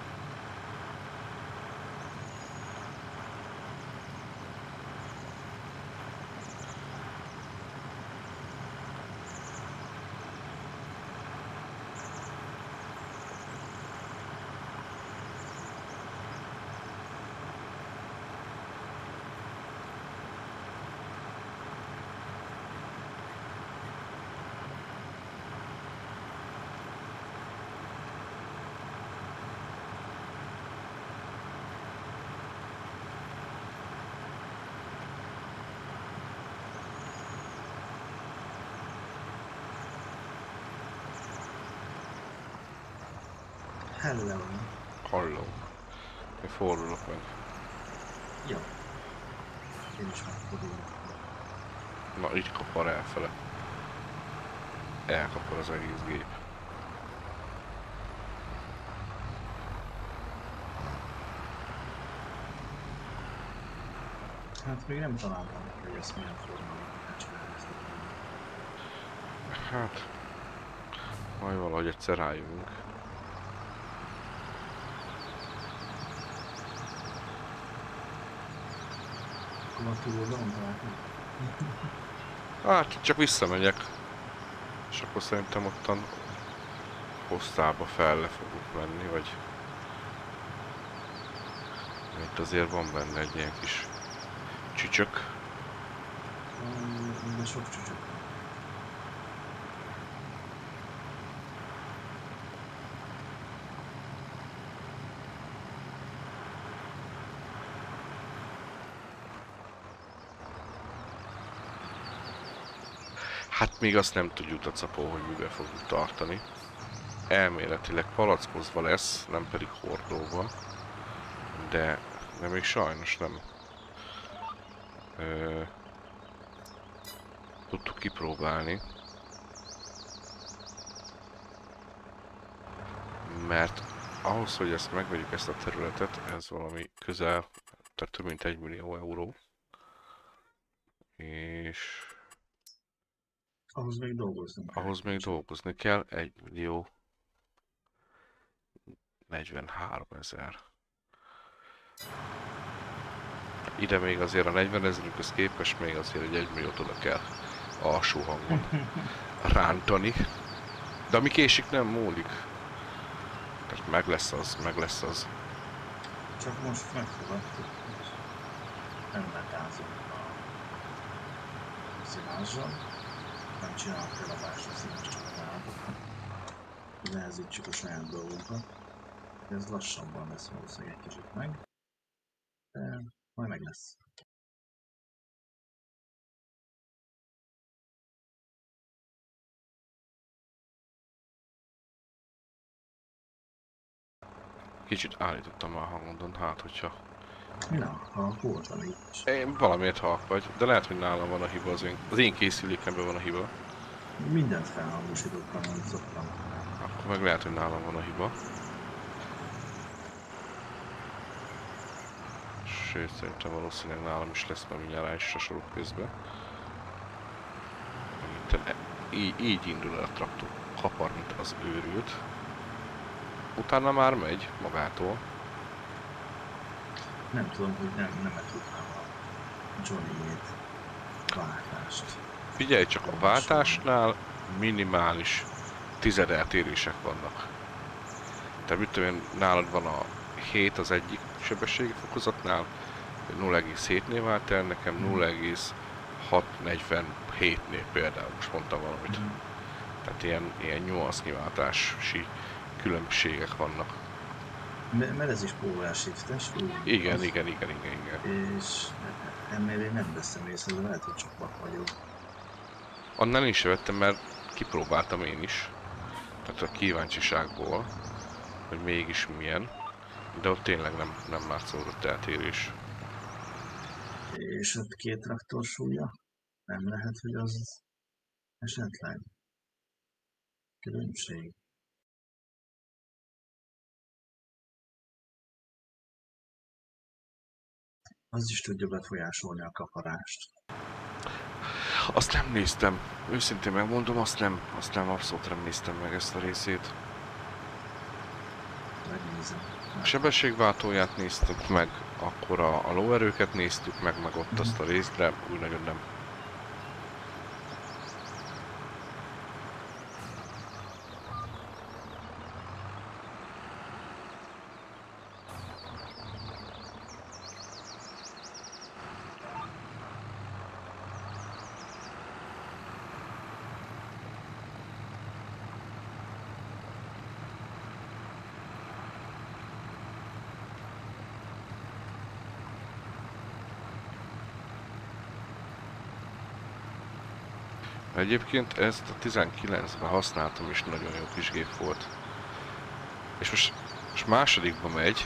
Hello. Halló. Én fordulok meg. Jó. Én is megfordulok. Na, így kapar elfele. Elkapar az egész gép. Hát még nem találtam, hogy ezt milyen formában kell csinálni ezt a dolgot. Hát... majd valahogy egyszer rájövünk. Akkor a túloldalon találtam? Hát, csak visszamegyek. És akkor szerintem ottan posztába fel fogunk menni, vagy... itt azért van benne egy ilyen kis csücsök. De sok csücsök. Hát még azt nem tudjuk a capó, hogy mivel fogjuk tartani. Elméletileg palackozva lesz, nem pedig hordóba. De, de még sajnos nem ö, tudtuk kipróbálni. Mert ahhoz, hogy ezt megvegyük, ezt a területet, ez valami közel, tehát több mint egy millió euró. És... ahhoz még dolgozni kell. ahhoz még dolgozni kell, egy millió negyvenhárom ezer. Ide még azért a negyven ezerünkhöz képest még azért egy egymilliót oda kell alsó hangon rántani. De ami késik, nem múlik. Tehát meg lesz az, meg lesz az. Csak most megfogadtuk, hogy nem metázunk a színázsal. Nem csinálunk eladásra színes csapatállapokat. Nehezítsük a saját dolgunkat. Ez lassabban lesz valószínűleg egy kicsit meg. De majd meg lesz. Kicsit állítottam a hangodon, hát hogyha... Na, ha volt van így is. Én valamiért halk vagy, de lehet, hogy nálam van a hiba, az én, az én készülékemben van a hiba. Mindent felhangosítottam, amit szoktam. Akkor meg lehet, hogy nálam van a hiba. Sőt, szerintem valószínűleg nálam is lesz, mert mindjárt rá is sorok közben. Így, így indul el a traktor. Kapar, mint az őrült. Utána már megy magától. Nem tudom, hogy nem, nem tudnám a Johnny-ét váltást. Figyelj csak, a váltásnál minimális tized eltérések vannak. Tehát mit tudom én, nálad van a hét az egyik sebességi fokozatnál, nulla egész hét-nél vált el, nekem nulla egész hatszáznegyvenhétnél például, most mondtam valamit. Mm. Tehát ilyen, ilyen nyolcnyi különbségek vannak. M- mert ez is power shiftes, úgy? Igen, az, igen, igen, igen, igen. És ennél én nem veszem észre, de lehet, hogy csak vak vagyok. Annál én sem vettem, mert kipróbáltam én is. Tehát a kíváncsiságból, hogy mégis milyen. De ott tényleg nem, nem látszódott eltérés. És ott két traktor súlya? Nem lehet, hogy az esetleg különbség. Az is tudja befolyásolni a kaparást. Azt nem néztem. Őszintén megmondom, azt nem, azt nem, abszolút nem néztem meg ezt a részét. Megnézem. A sebességváltóját néztük meg, akkor a, a lóerőket néztük meg, meg ott azt a részt, de úgy nagyon nem. Egyébként ezt a tizenkilencben használtam, és nagyon jó kis gép volt. És most, most másodikba megy.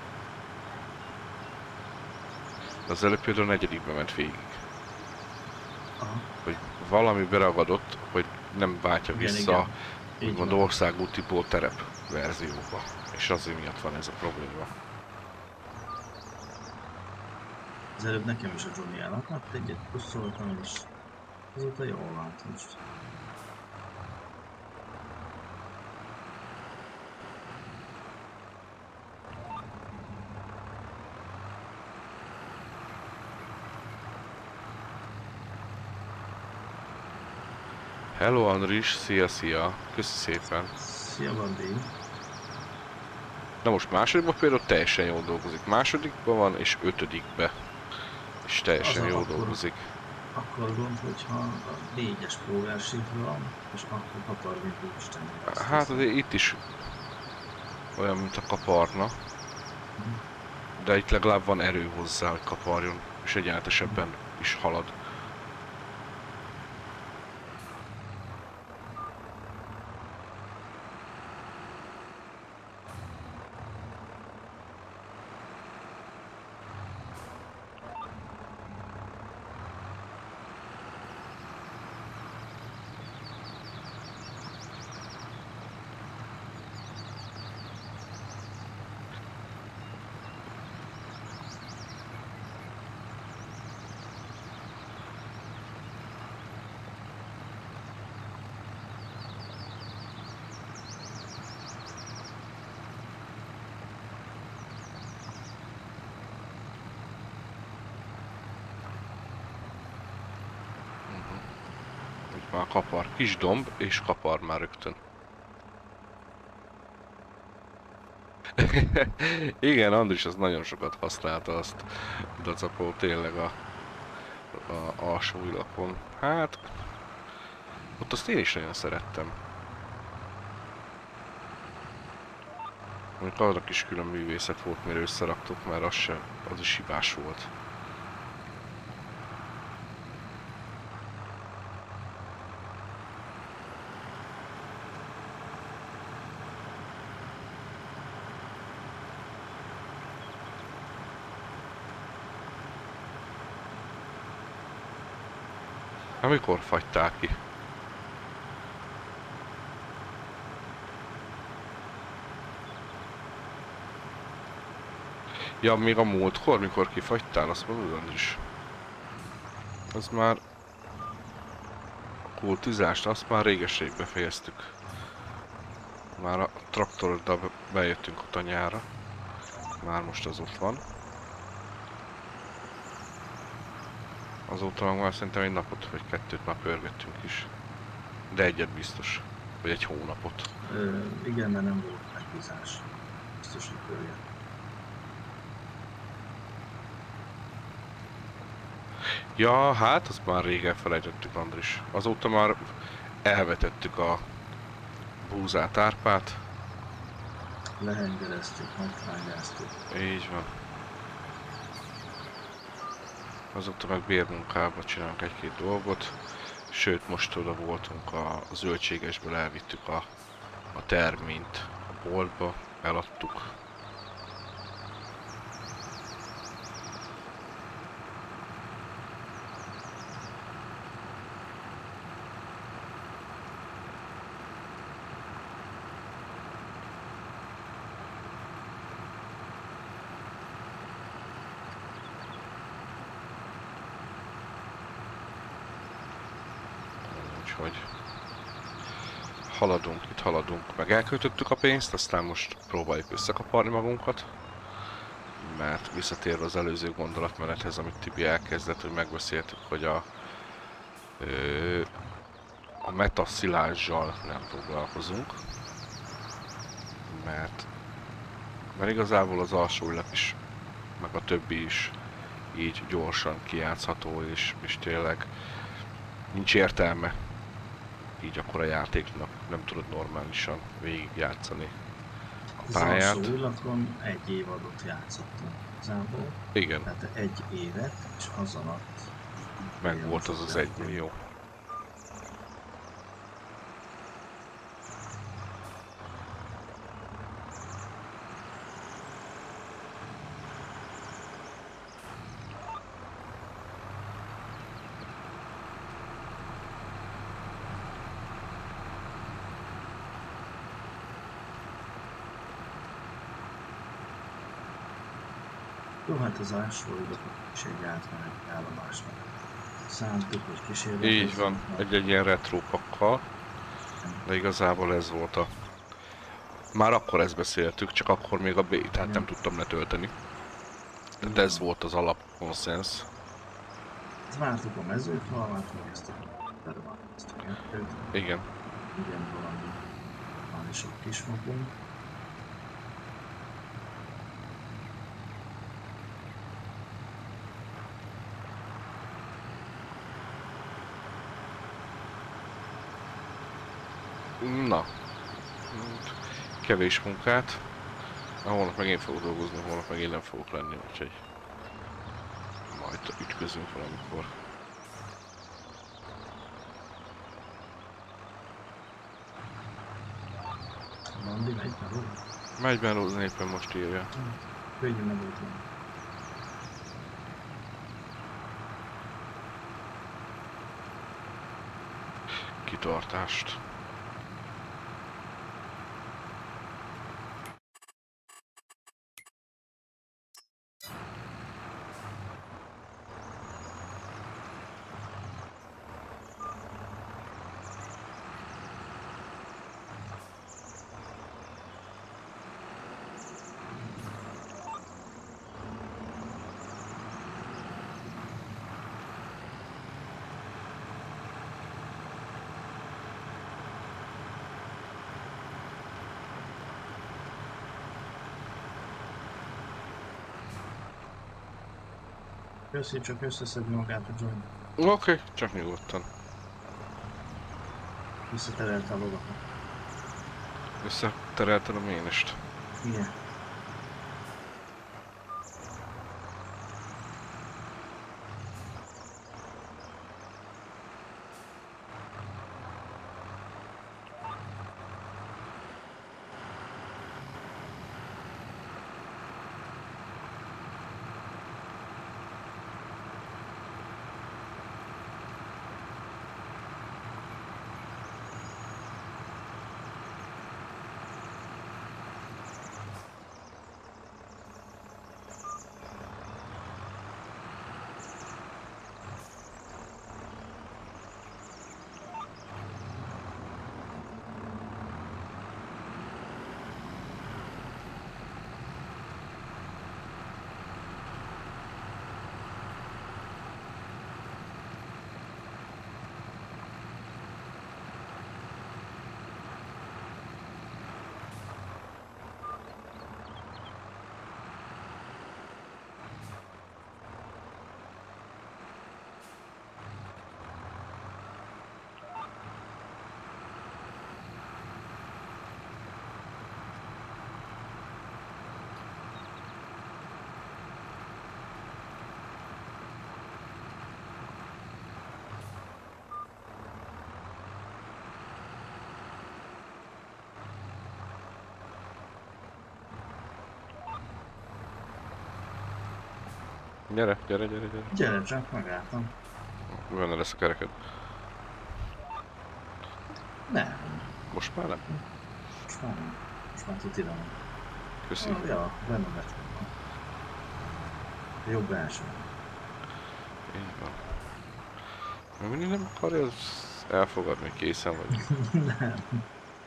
De az előbb például a negyedikbe ment végig. Aha. Hogy valami beragadott, hogy nem váltja Igen, vissza, igen. Így úgymond van. országútiból terep verzióba. És azért miatt van ez a probléma. Az előbb nekem is a Johnny elakadt, egyet puszoltam, és azóta jól vált most. Hello Andris, szia szia, köszi szépen. Szia, Bandi! Na most másodikban például teljesen jól dolgozik. Másodikban van és ötödikbe. És teljesen Az a jól akkor- dolgozik. Akkor gond, hogyha a négyes power shift van, és akkor kapar, mint Isten. Hát azért itt is olyan, mint a kaparna. De itt legalább van erő hozzá, hogy kaparjon. És egyenletesebben is halad. Itt már kapar. Kis domb, és kapar már rögtön. Igen, Andris az nagyon sokat használta azt Dacapó tényleg a, a alsó ilakon. Hát, ott azt én is nagyon szerettem. Mondjuk arra is külön művészet volt, mire összeraktuk, mert az, se, az is hibás volt. Amikor fagytál ki? Ja, még a múltkor, mikor kifagytál, azt mondod is. Az már... A kultizást, azt már régeség befejeztük. Már a traktoroddal bejöttünk a tanyára. Már most az ott van. Azóta meg már szerintem egy napot vagy kettőt már pörgettünk is. De egyet biztos. Vagy egy hónapot. Ö, igen, mert nem volt megbízás. Biztos, hogy pörget. Ja, hát azt már rég elfelejtettük, Andris. Azóta már elvetettük a búzát, árpát. Lehengereztük, megfágyáztuk. Így van. Azóta meg bérmunkába csinálunk egy-két dolgot. Sőt, most oda voltunk a zöldségesből, elvittük a, a terményt a boltba, eladtuk. Úgyhogy haladunk, itt haladunk, meg elköltöttük a pénzt, aztán most próbáljuk összekaparni magunkat. Mert visszatérve az előző gondolatmenethez, amit Tibi elkezdett, hogy megbeszéltük, hogy a, ö, a metaszilázzsal nem foglalkozunk. Mert, mert igazából az alsó lap is, meg a többi is így gyorsan kijátszható, és, és tényleg nincs értelme így akkor a játéknak, nem tudod normálisan végigjátszani a Az pályát. alsó illakon egy évadot játszottam igazából. Igen, Tehát egy évet, és az alatt meg volt az az egy millió. Jó, hát az alsó illakon is egy átmenet állomásnak szántuk, hogy kísérlet. Így van, egy-egy ilyen retro pakkal, de igazából ez volt a... Már akkor ezt beszéltük, csak akkor még a bétát nem tudtam letölteni. Tehát ez volt az alap konszensz. Vártuk a mezőfalvát, meg ezt a terület, ezt a kettőt. Igen. Igen, valami, valami sok kismapunk. Na. Kevés munkát. Holnap meg én fogok dolgozni, holnap meg én nem fogok lenni, úgyhogy majd ütközünk valamikor. Bandi megy már róla? Megy belőle, éppen most írja. Könnyű megútlan. Kitartást. Köszi, csak összeszedni magát a joint. Oké, okay, csak nyugodtan. Visszaterelte a lovakat. Összeterelted a ménest. Igen. Gyere, gyere, gyere, gyere. Gyere csak, megálltam. Benne lesz a kereked. Nem, Most már nem? most már nem. Most már tud ide van. Köszi. Ah, ja, benne lett volna. Jobb első. Így van. Mert mindig nem akarja, az elfogadni, készen vagy. Nem.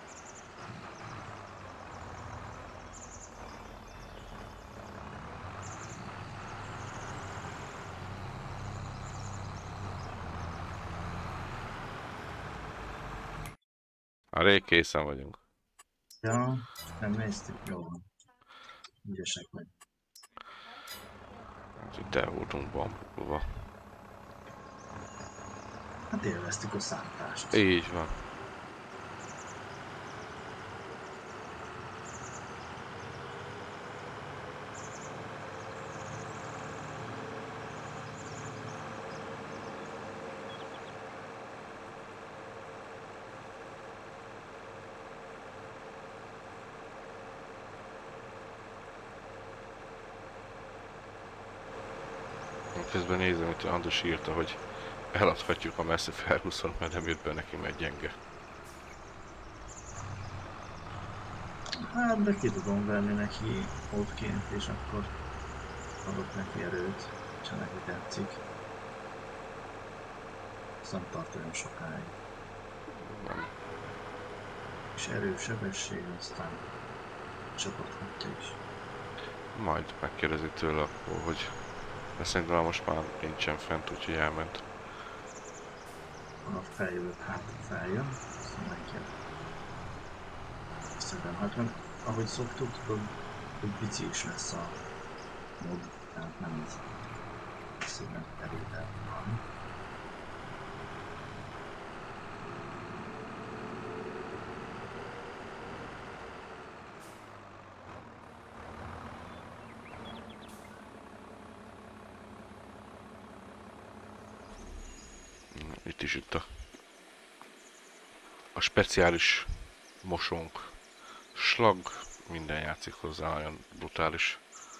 Már rég készen vagyunk. Ja, nem néztük, jó van. Ügyesek vagy. Hát itt el voltunk bambulva. Hát élveztük a szántást. Így van. Közben nézem, hogy András írta, hogy eladhatjuk a Messi Ferguson, mert nem jött be neki, mert gyenge. Hát, de ki tudom venni neki oldként, és akkor adok neki erőt, ha neki tetszik. Aztán tart olyan sokáig. Nem. És erő, sebesség, aztán csapathatja is. Majd megkérdezi tőle akkor, hogy de szerintem most már nincsen fent, úgyhogy elment. A feljövőt hátra feljön, aztán megkérdezi. Szerintem, hát meg, ahogy szoktuk, tudod, hogy bici is lesz a mód, tehát nem az szépen erővel van. Itt is itt a, a speciális mosónk. Slag, minden játszik hozzá, nagyon brutális.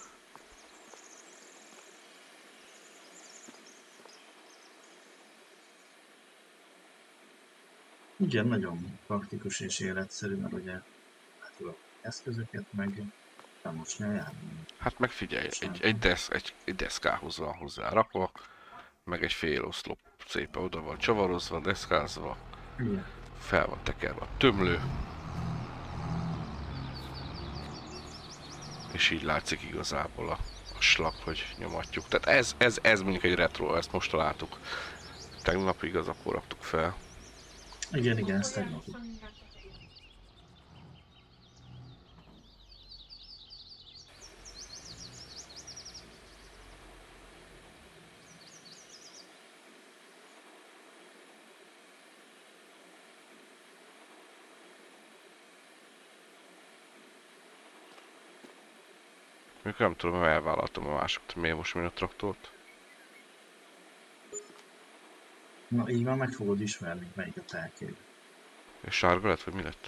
Igen, nagyon praktikus és életszerű, mert ugye hát a eszközöket meg lemosni a járni. Hát meg figyelj, egy, egy, desz, egy, egy deszkához van hozzá rakva, meg egy fél oszlop szépen oda van csavarozva, deszkázva, Igen. fel van tekerve a tömlő. És így látszik igazából a, a slag, hogy nyomatjuk. Tehát ez, ez, ez mondjuk egy retro, ezt most találtuk. Tegnap igaz, akkor raktuk fel. Igen, igen, ezt tegnap. Még nem tudom, hogy elvállaltam a másokat, miért most mi a traktort. Na, így már meg fogod ismerni, melyik a telkép. És sárga lett, vagy mi lett?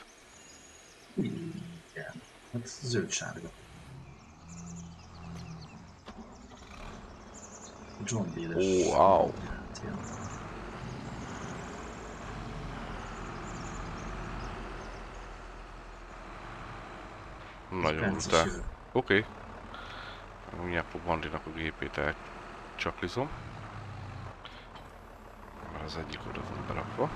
Igen. Hát zöld-sárga. John Deere-es. Ó, wow. Nagyon brutál. Oké. Okay. Mindjárt a Bandinak a gépét elcsaklizom. Mert az egyik oda van berakva.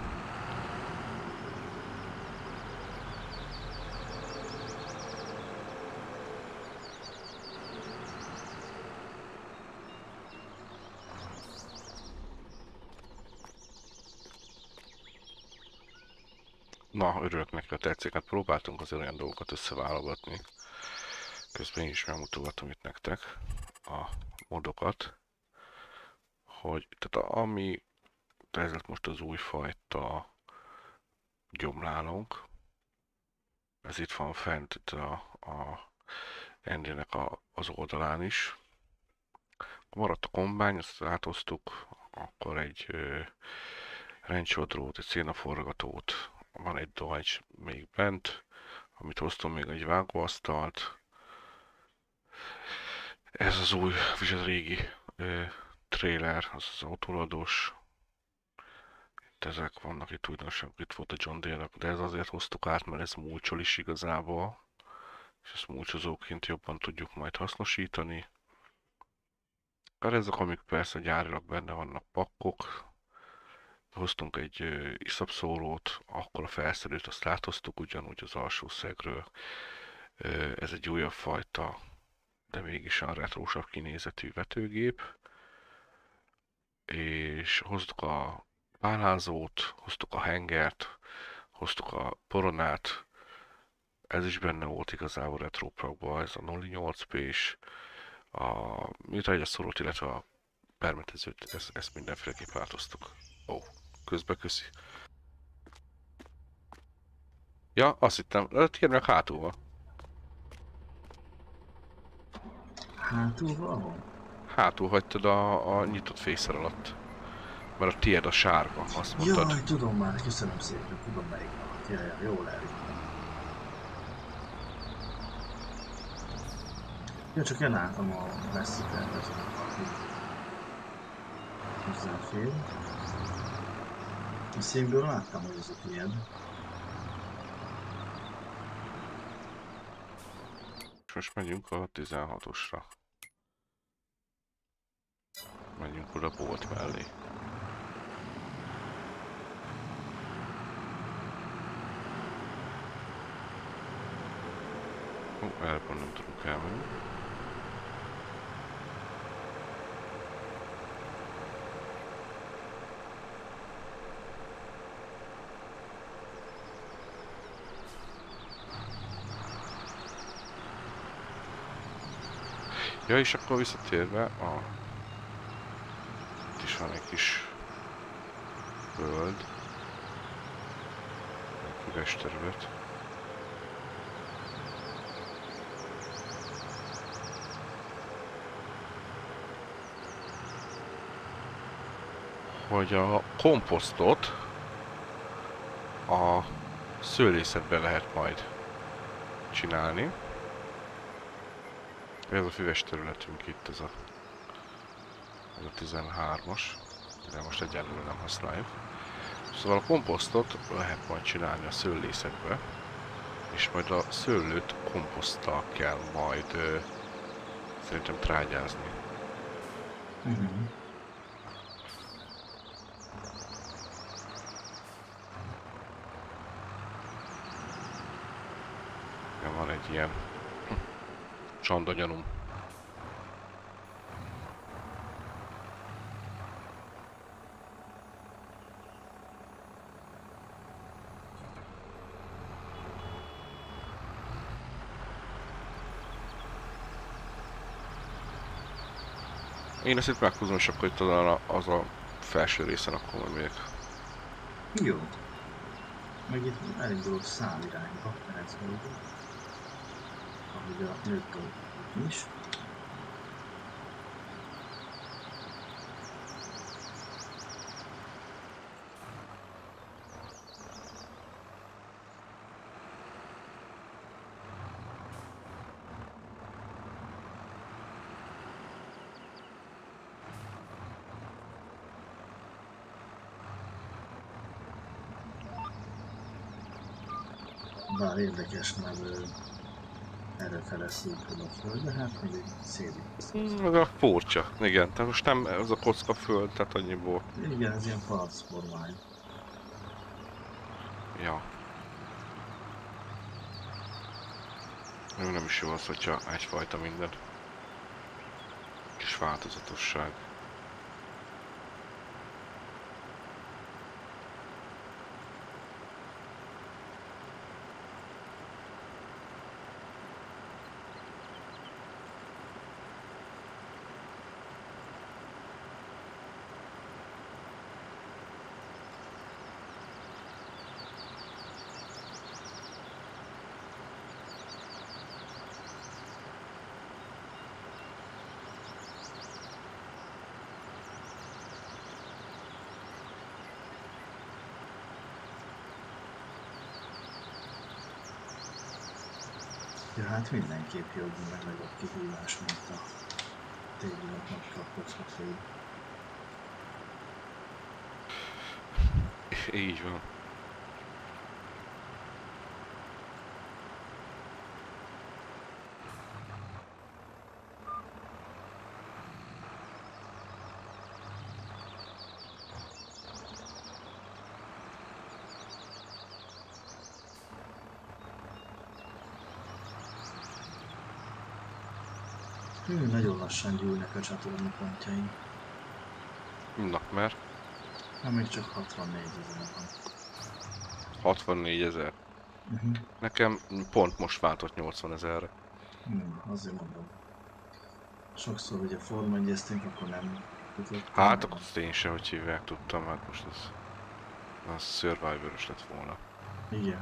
Na, örülök neki, a tetszik, hát próbáltunk azért olyan dolgokat összeválogatni. Közben én is megmutogatom itt nektek a modokat, hogy tehát ami, ez lett most az újfajta gyomlálónk, ez itt van fent itt a, a Endinek a, az oldalán is. Maradt a kombány, azt áthoztuk, akkor egy rendsodrót, egy szénaforgatót, van egy Deutsch még bent, amit hoztam még egy vágóasztalt. Ez az új, és az régi ö, trailer, az az autóladós. Itt ezek vannak, itt újdonságok, itt volt a John Deere-nak, de ez azért hoztuk át, mert ez múlcsol is igazából. És ezt múlcsozóként jobban tudjuk majd hasznosítani. Akkor ezek, amik persze gyárilag benne vannak pakkok. Hoztunk egy uh, iszapszórót, akkor a felszerűt azt áthoztuk ugyanúgy az alsó szegről. Uh, ez egy újabb fajta, de mégis a retrósabb kinézetű vetőgép. És hoztuk a pálházót, hoztuk a hengert, hoztuk a poronát. Ez is benne volt igazából retróprakban, ez a nulla nyolc pé-s. A műtrágyasszorút, illetve a permetezőt, ezt, ezt mindenféleképp változtuk. Ó, oh, közbe köszi. Ja, azt hittem, tiéd meg hátul van. Hátul valahol? Hátul hagytad a, a nyitott fészer alatt. Mert a tiéd a sárga, azt mondtad. Jaj, tudom már, köszönöm szépen, tudom melyik van. Jaj, jaj, jól elvittem. Ja, csak én álltam a messzi tervezőnek, aki hozzáfér. A színből láttam, hogy ez a tiéd. És most megyünk a tizenhatosra. Megyünk oda bolt mellé. Ó, erre nem tudunk elmenni. Ja, és akkor visszatérve a... Itt is van egy kis föld. Egy üres terület. Hogy a komposztot a szőlészetbe lehet majd csinálni. Ez a füves területünk itt, ez a, ez a tizenhármas, de most egyelőre nem használjuk. Szóval a komposztot lehet majd csinálni a szőlészetbe, és majd a szőlőt komposzttal kell majd ö, szerintem trágyázni. Uh-huh. Ja, van egy ilyen csandagyanum. Én ezt itt meghúzom, és akkor itt talán az a felső részen akkor majd még. Jó. Meg itt elindulok szám irányba, percben, ahogy a nőttől is. Bár érdekes, mert errefele szűkül a föld, de hát még egy szélig. Ez a furcsa, igen, tehát most nem ez a kocka föld, tehát annyiból. Igen, ez ilyen palacformány. Ja. Jó, nem is jó az, hogyha egyfajta minden. Kis változatosság. Ja, hát mindenképp jobb, meg legjobb kihívás, mint a tényleg megkapkodsz a fél. Így van. Hű, nagyon lassan gyűlnek a csatorna pontjaim. Na, mert Hát még csak hatvannégy ezer van. hatvannégy ezer. Uh-huh. Nekem pont most váltott nyolcvan ezerre. Hmm, azért mondom. Sokszor ugye Forma egyeztünk, akkor nem jutottam. Hát akkor azt én se, hogy hívják, tudtam, hát most az... Az Survivor-ös lett volna. Igen.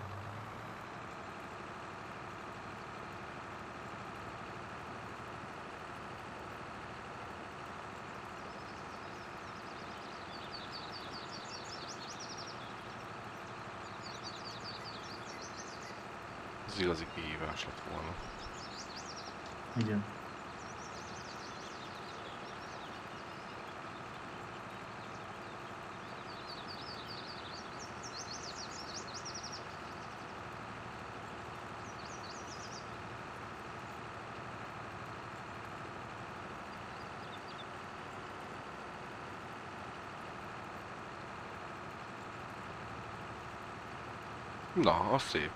Ez igazi kihívás lett volna. Igen. Na, az szép.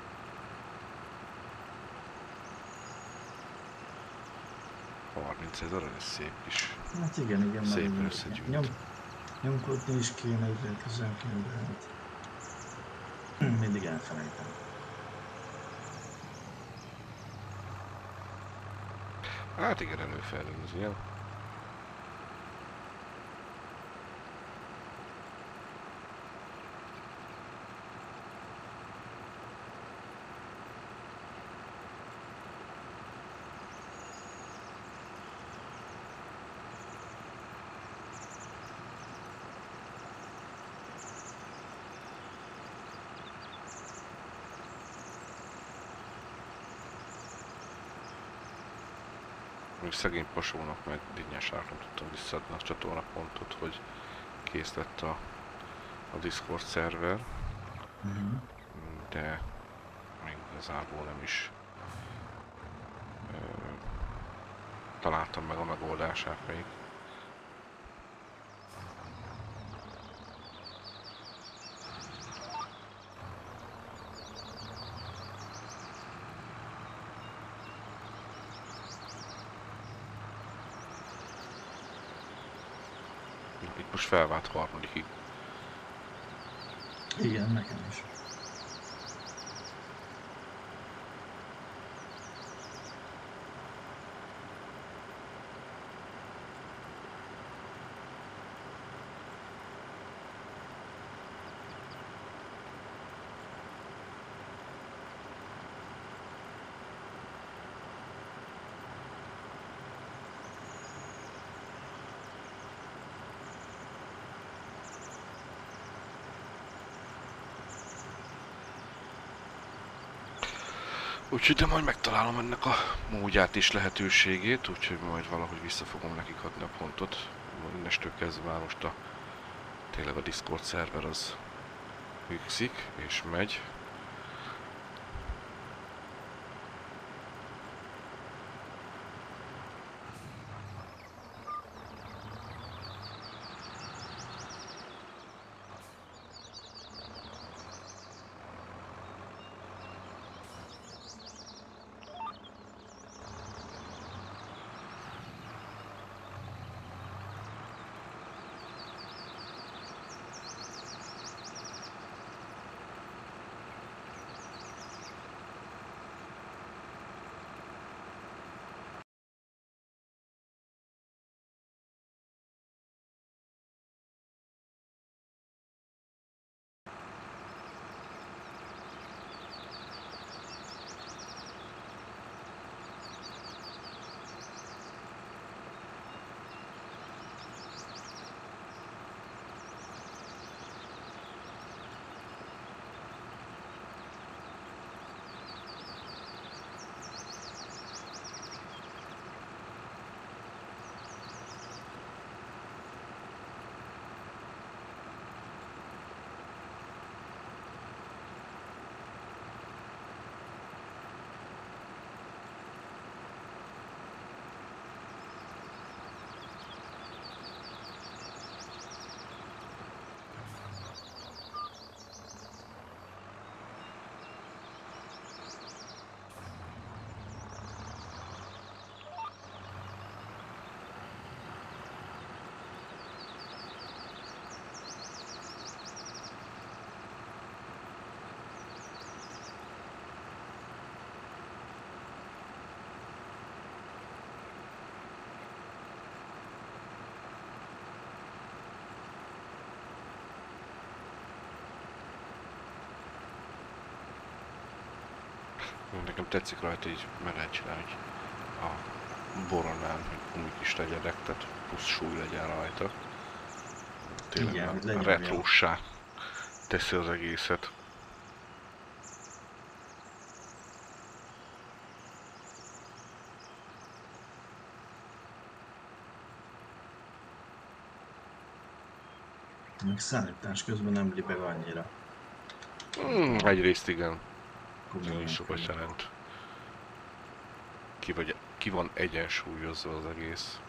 harmincezer, ez szép is. Hát igen, igen. Szépen mert összegyűjt. Nyom, nyomkodni is kéne időközönként, de hát mindig elfelejtem. Hát igen, előfordul az ilyen. Még szegény Pasónak meg Dinnyásának nem tudtam visszaadni a csatornapontot, hogy kész lett a, a Discord szerver, Uh-huh. de még igazából nem is ö, találtam meg a megoldását még. Itt most felvált harmadikig. Igen, nekem is. Úgyhogy de majd megtalálom ennek a módját és lehetőségét, úgyhogy majd valahogy vissza fogom nekik adni a pontot. Innestől kezdve már most a, tényleg a Discord szerver az működik és megy. Nekem tetszik rajta, így meg lehet csinálni, hogy a boronnál, hogy gumik is legyenek, tehát plusz súly legyen rajta. Tényleg Igen, hogy a legyen retróssá teszi az egészet. Még szállítás közben nem libeg annyira. Hmm, egyrészt igen, Komolyan ez is sokat kell. jelent. Ki, vagy, ki van egyensúlyozva az egész.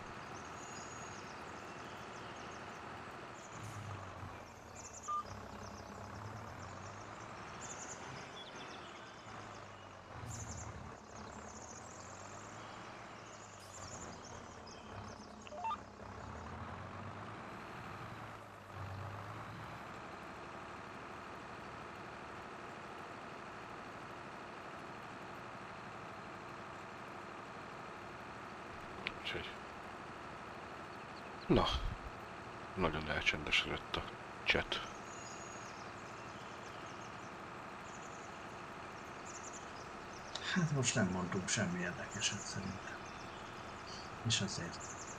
Úgyhogy... Na, nagyon elcsendesedett a chat. Hát most nem mondtunk semmi érdekeset szerintem. És azért.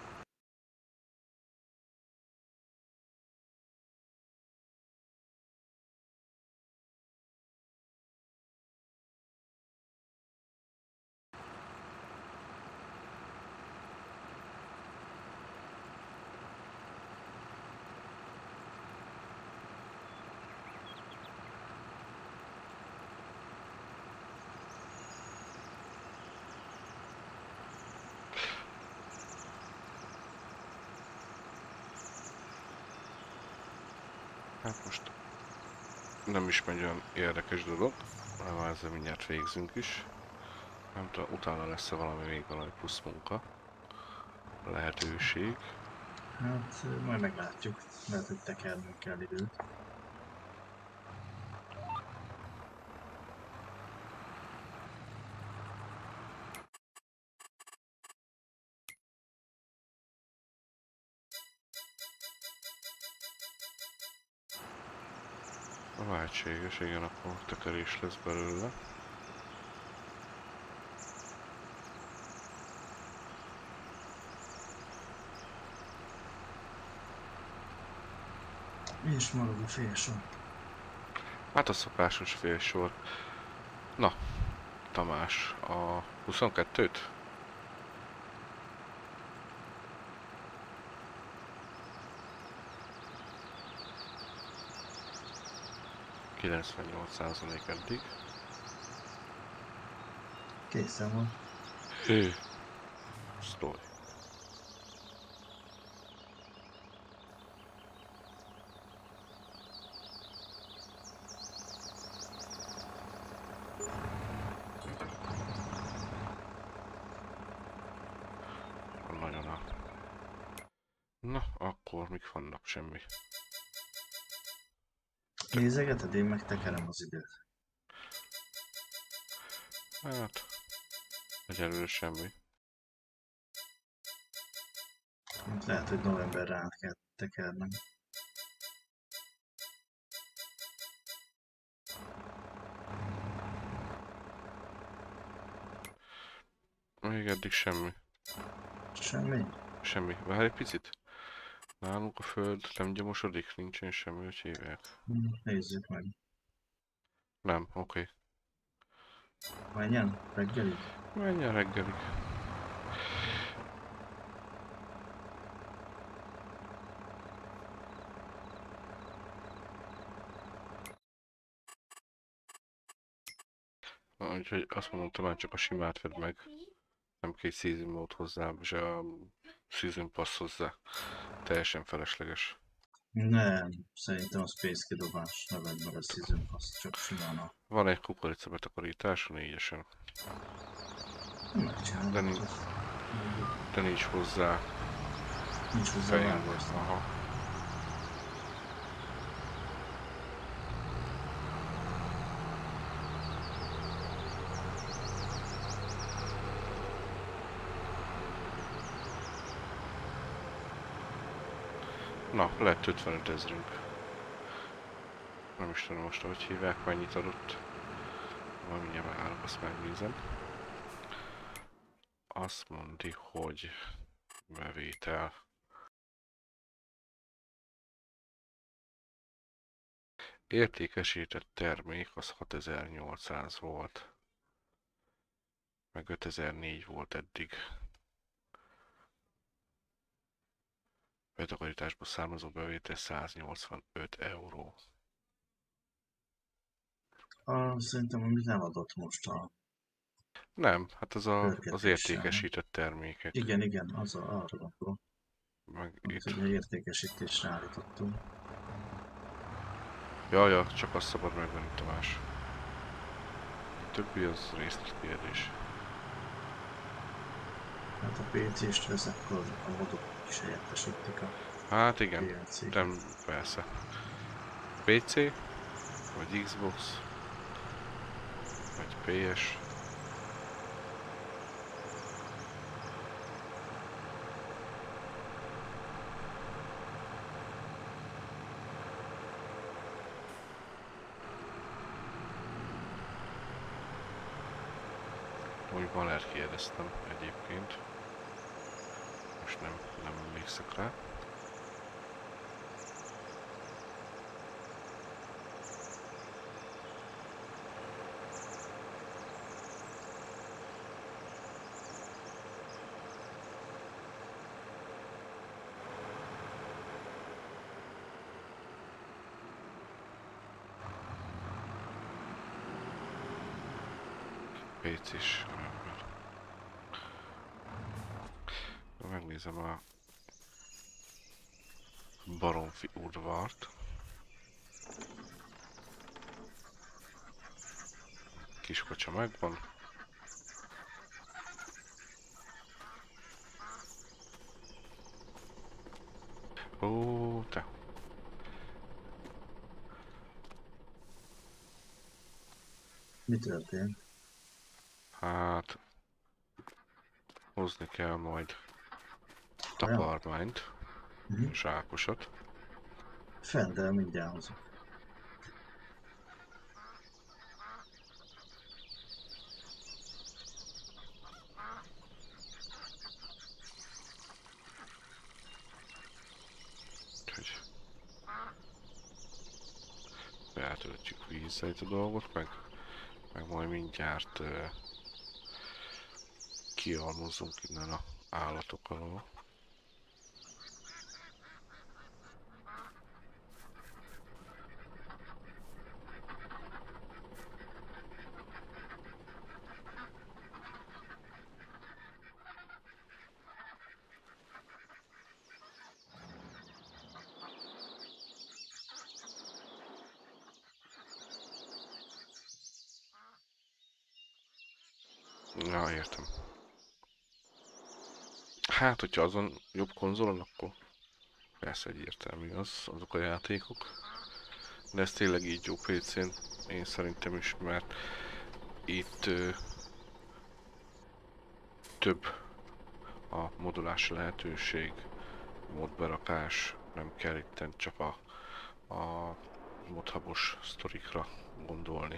Hát most nem is megy olyan érdekes dolog, hanem ezzel mindjárt végzünk is. Nem tudom, utána lesz-e valami, még valami plusz munka. Lehetőség. Hát majd meglátjuk. Lehet, hogy tekernünk kell időt. Lehetséges, igen, akkor tekerés lesz belőle. És marad a félsor. Hát a szokásos félsor. Na, Tamás, a huszonkettőt? kilencvennyolc százalék eddig. Készen van. Hű. Sztori. Nagyon a... Na, akkor mik vannak? Semmi. Nézegeted, én meg tekerem az időt. Hát... Egyelőre semmi. Lehet, hogy novemberre át kell tekernem. Még eddig semmi. Semmi? Semmi. Várj egy picit. Nálunk a föld nem gyomosodik, nincsen semmi, hogy hívják. Hm, nézzük meg. Nem, oké. Okay. Menjen, reggelig? Menjen reggelig. Úgyhogy azt mondom, talán csak a simát vedd meg. Nem kell season mód hozzá, és a season pass hozzá. Teljesen felesleges. Nem, szerintem a Space kidobás, ne vedd meg a Season Pass, csak simán a... Van egy kukorica betakarítás, a négyesen. Megcsinálom. De, nincs, de nincs hozzá. Nincs hozzá fejemben. vágás. Aha. Na, lett ötvenöt ezrünk. Nem is tudom most, hogy hívják, mennyit adott. majd mindjárt megállok, azt megnézem. Azt mondja, hogy bevétel. Értékesített termék az hatezer-nyolcszáz volt. Meg ötezer-négy volt eddig. Betakarításból származó bevétel száznyolcvanöt euró. Ah, szerintem amit nem adott most a Nem, hát az a, az pörgetéssel. értékesített termékek. Igen, igen, az a, arra gondolom. Meg Amit itt. ugye értékesítésre állítottunk. Ja, ja, csak azt szabad megvenni, Tamás. A többi az részletkérdés. Hát a pé cé-st vesz, akkor a modok is helyettesítik a Hát igen, pé el cé-ket. nem persze. pé cé, vagy Xbox, vagy pé es. Úgy Malert kérdeztem egyébként. Most nem, nem emlékszek rá. pé cés. Megnézem a Baromfi udvart. Kiskocsa megvan. Ó, te. Mi történt? Hát... Hozni kell majd takarmányt, Mhm. zsákosat. Fenn, de mindjárt hozok. Úgyhogy beeltöltjük vízzel itt a dolgot, meg, meg majd mindjárt uh, kialmozzunk innen a állatok alól. Ja, értem. Hát, hogyha azon jobb konzolon, akkor persze egyértelmű az, azok a játékok. De ez tényleg így jó pé cén, én szerintem is, mert itt ö, több a modulási lehetőség, modberakás, nem kell itten csak a, a modhabos sztorikra gondolni.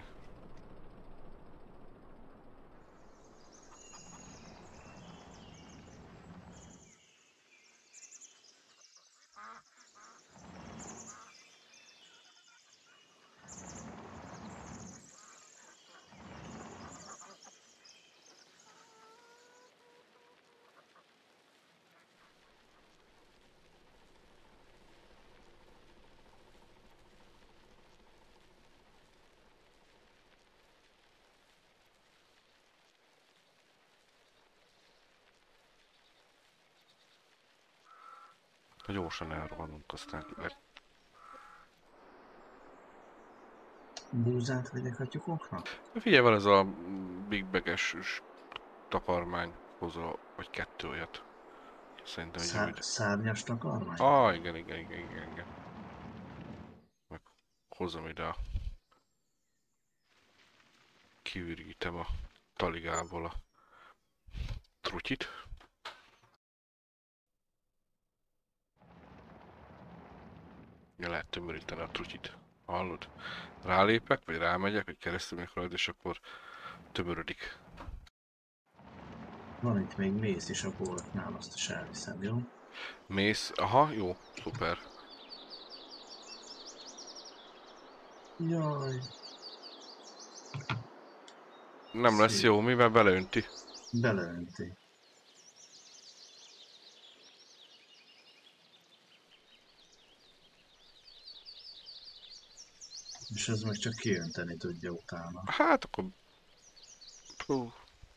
Gyorsan elrohanunk, aztán le... Búzát vegyek a tyúkoknak? Figyelj, van ez a Big Bag-es takarmány, hozol, vagy kettő olyat. Szerintem egy Szá rövid. szárnyas takarmány? Ah, igen, igen, igen, igen, igen. Meg hozom ide a... Kiürgítem a taligából a trutyit. Ja, lehet tömöríteni a trutyit. Hallod? Rálépek, vagy rámegyek, vagy keresztül megyek rajta, és akkor tömörödik. Van itt még mész is a boltnál, azt is elviszem, jó? Mész, aha, jó, szuper. Jaj, Nem lesz szép. jó, mivel beleönti. Beleönti. És ez meg csak kiönteni tudja utána. Hát akkor... Hú.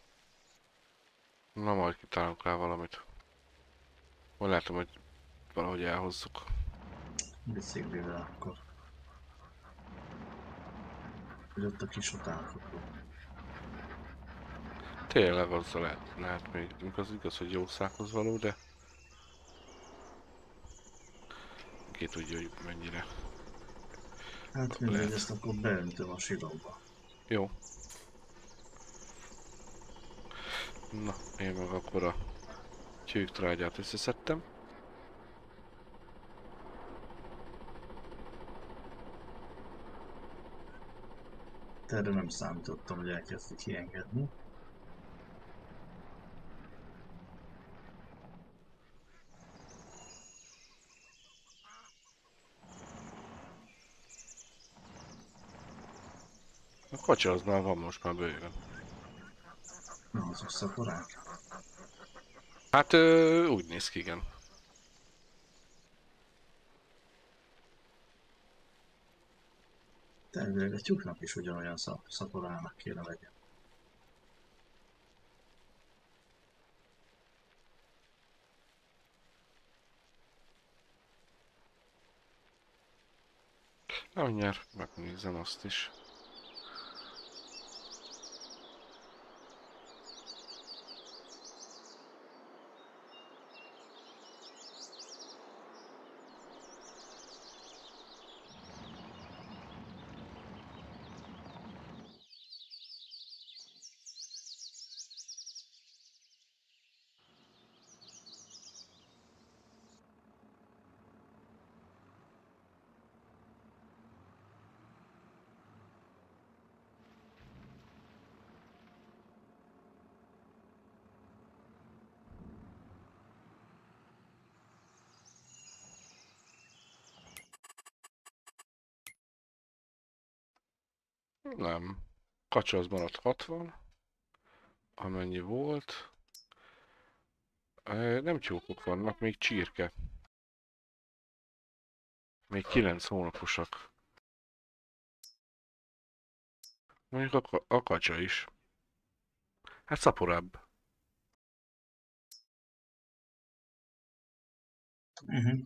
Na majd kitalálunk rá valamit. Majd látom, hogy valahogy elhozzuk. Biciklivel akkor. Hogy ott a kis utánfutó. Tényleg azzal lehet, lehet még, az igaz, hogy jó szákhoz való, de... Ki tudja, hogy mennyire. Hát mindegy, Lehet. ezt akkor beöntöm a silóba. Jó. Na, én meg akkor a tyűktrágyát összeszedtem. Erre nem számítottam, hogy elkezdi kiengedni. A kacsa az már van most már bőven. Na, azok szaporák. Hát ö, úgy néz ki, igen. Tervileg a tyúknak is ugyanolyan szap szaporának kéne legyen. Na, mindjárt megnézem azt is. Nem. Kacsa az maradt hatvan. Amennyi volt. Ö, nem tyúkok vannak, még csirke. Még kilenc hónaposak. Mondjuk a, ka- a kacsa is. Hát szaporább. Uh-huh.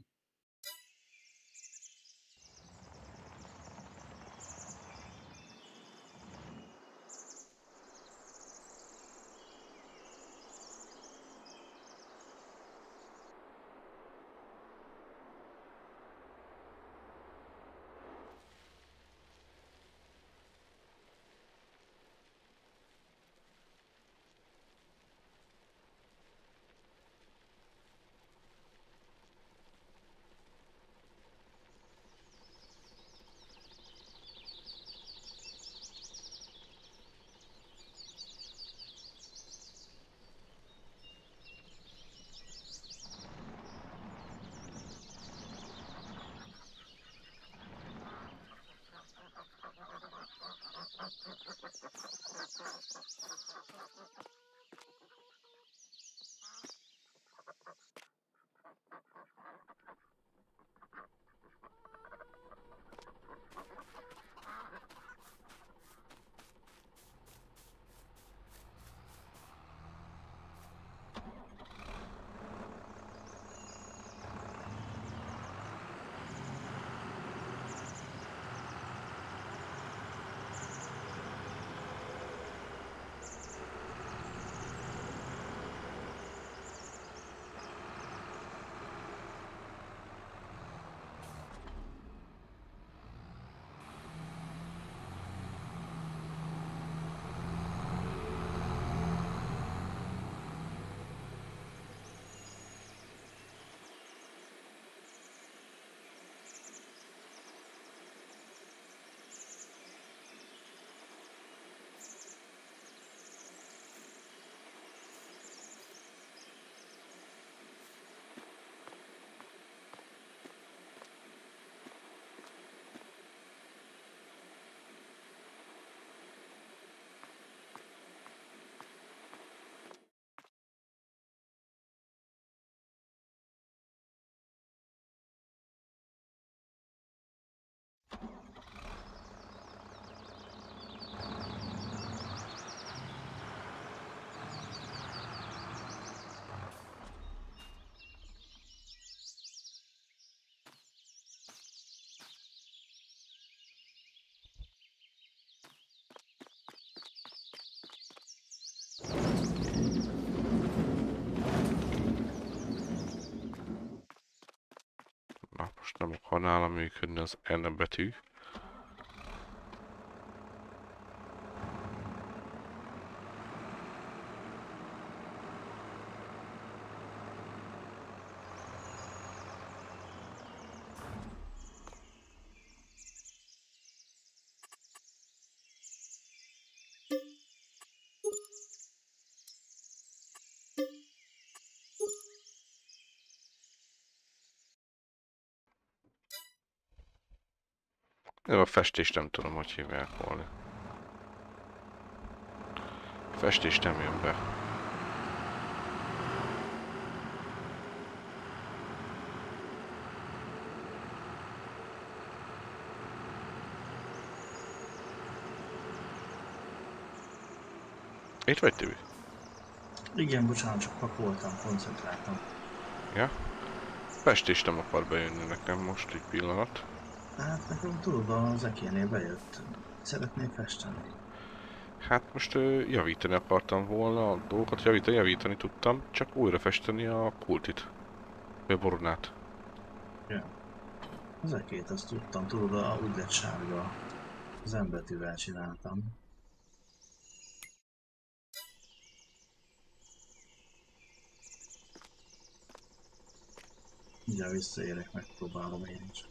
ha nálam működne az N betű. Jó, a festést nem tudom, hogy hívják volna. A festés nem jön be. Itt vagy, Tibi? Igen, bocsánat, csak pakoltam, koncentráltam. Ja? Festés nem akar bejönni nekem most egy pillanat. Hát nekem tudod, az ekénél bejött. Szeretnél festeni? Hát most ö, javítani akartam volna a dolgokat, javítani, javítani tudtam, csak újra festeni a kultit. Vagy a boronát. Ja. Az ekét azt tudtam, tudod, a, úgy lett sárga. Az M betűvel csináltam. Ugye visszaérek, megpróbálom én is.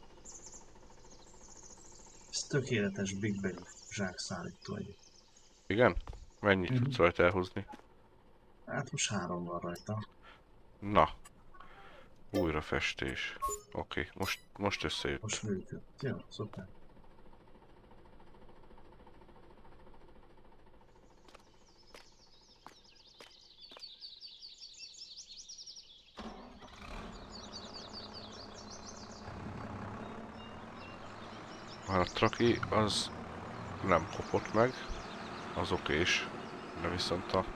Ez tökéletes Big Bag zsákszállító egy. Igen? Mennyit Mhm. tudsz rajta elhozni? Hát most három van rajta. Na. Újra festés. Oké, okay. most, most összejött. Most működt. Jó, szuper. A traki az nem kopott meg, az okés, de viszont a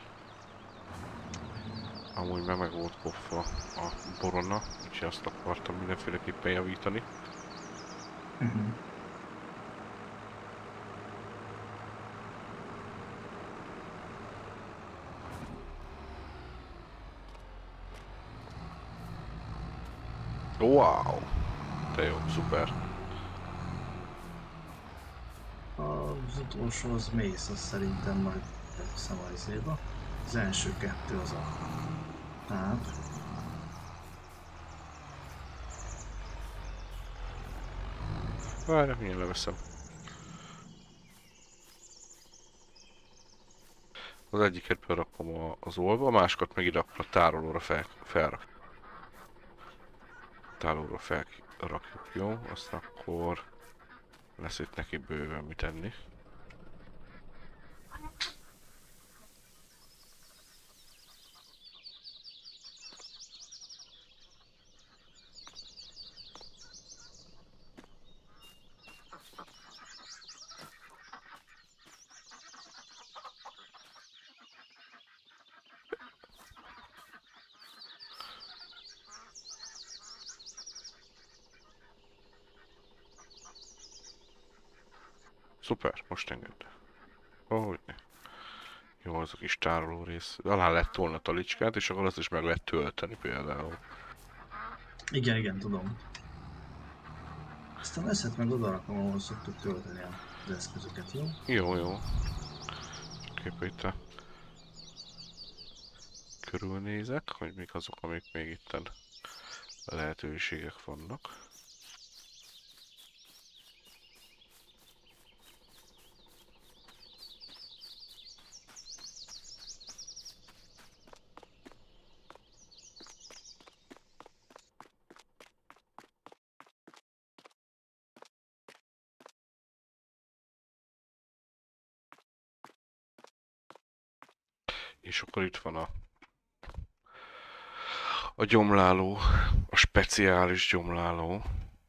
amúgy meg meg volt kopva a borona, úgyhogy azt akartam mindenféleképpen javítani. Uh-huh. Wow! De jó, szuper. Az utolsó az mész, az szerintem majd beviszem a izéba. Az első kettő az a... Hát... Várj, milyen leveszem. Az egyiket berakom az olba, a másikat meg ide a tárolóra fel, felrak. Tárolóra felrakjuk, jó? Azt akkor lesz itt neki bőven mit tenni. Szuper, most engedd. Hogy ne. Jó, az a kis tároló rész. Alá lett volna talicskát, és akkor azt is meg lehet tölteni például. Igen, igen, tudom. Ezt a veszet meg odarakom, ahol szoktuk tölteni az eszközöket, jó? Jó, jó. Csak itt a... körülnézek, hogy mik azok, amik még itten lehetőségek vannak. És akkor itt van a a gyomláló, a speciális gyomláló,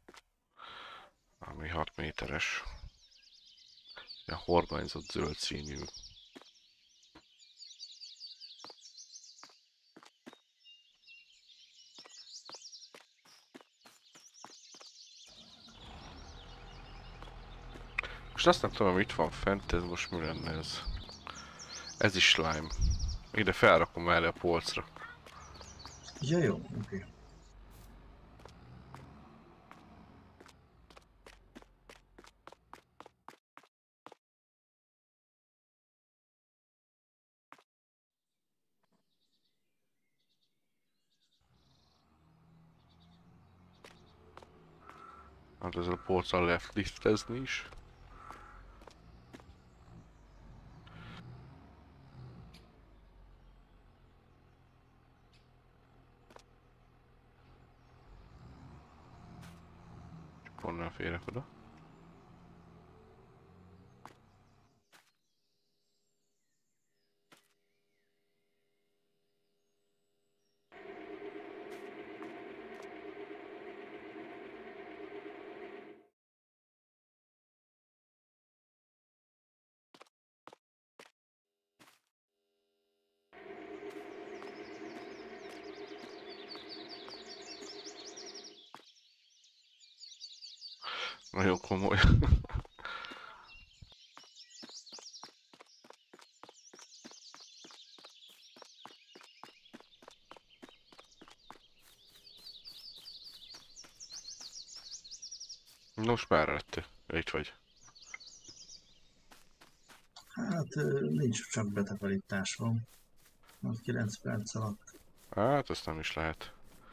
ami hat méteres, a horgonyzott zöld színű. Most azt nem tudom, itt van fent, ez most mi lenne ez? Ez is slime. Ide felrakom erre a polcra. Ja, jó, oké. Okay. Hát ezzel a polccal lehet liftezni is. Csak onnan férek oda. Nagyon komoly. Most már lettél? Itt vagy. Hát ö, nincs, csak betakarítás van. Az kilenc perc alatt. Hát ezt nem is lehet.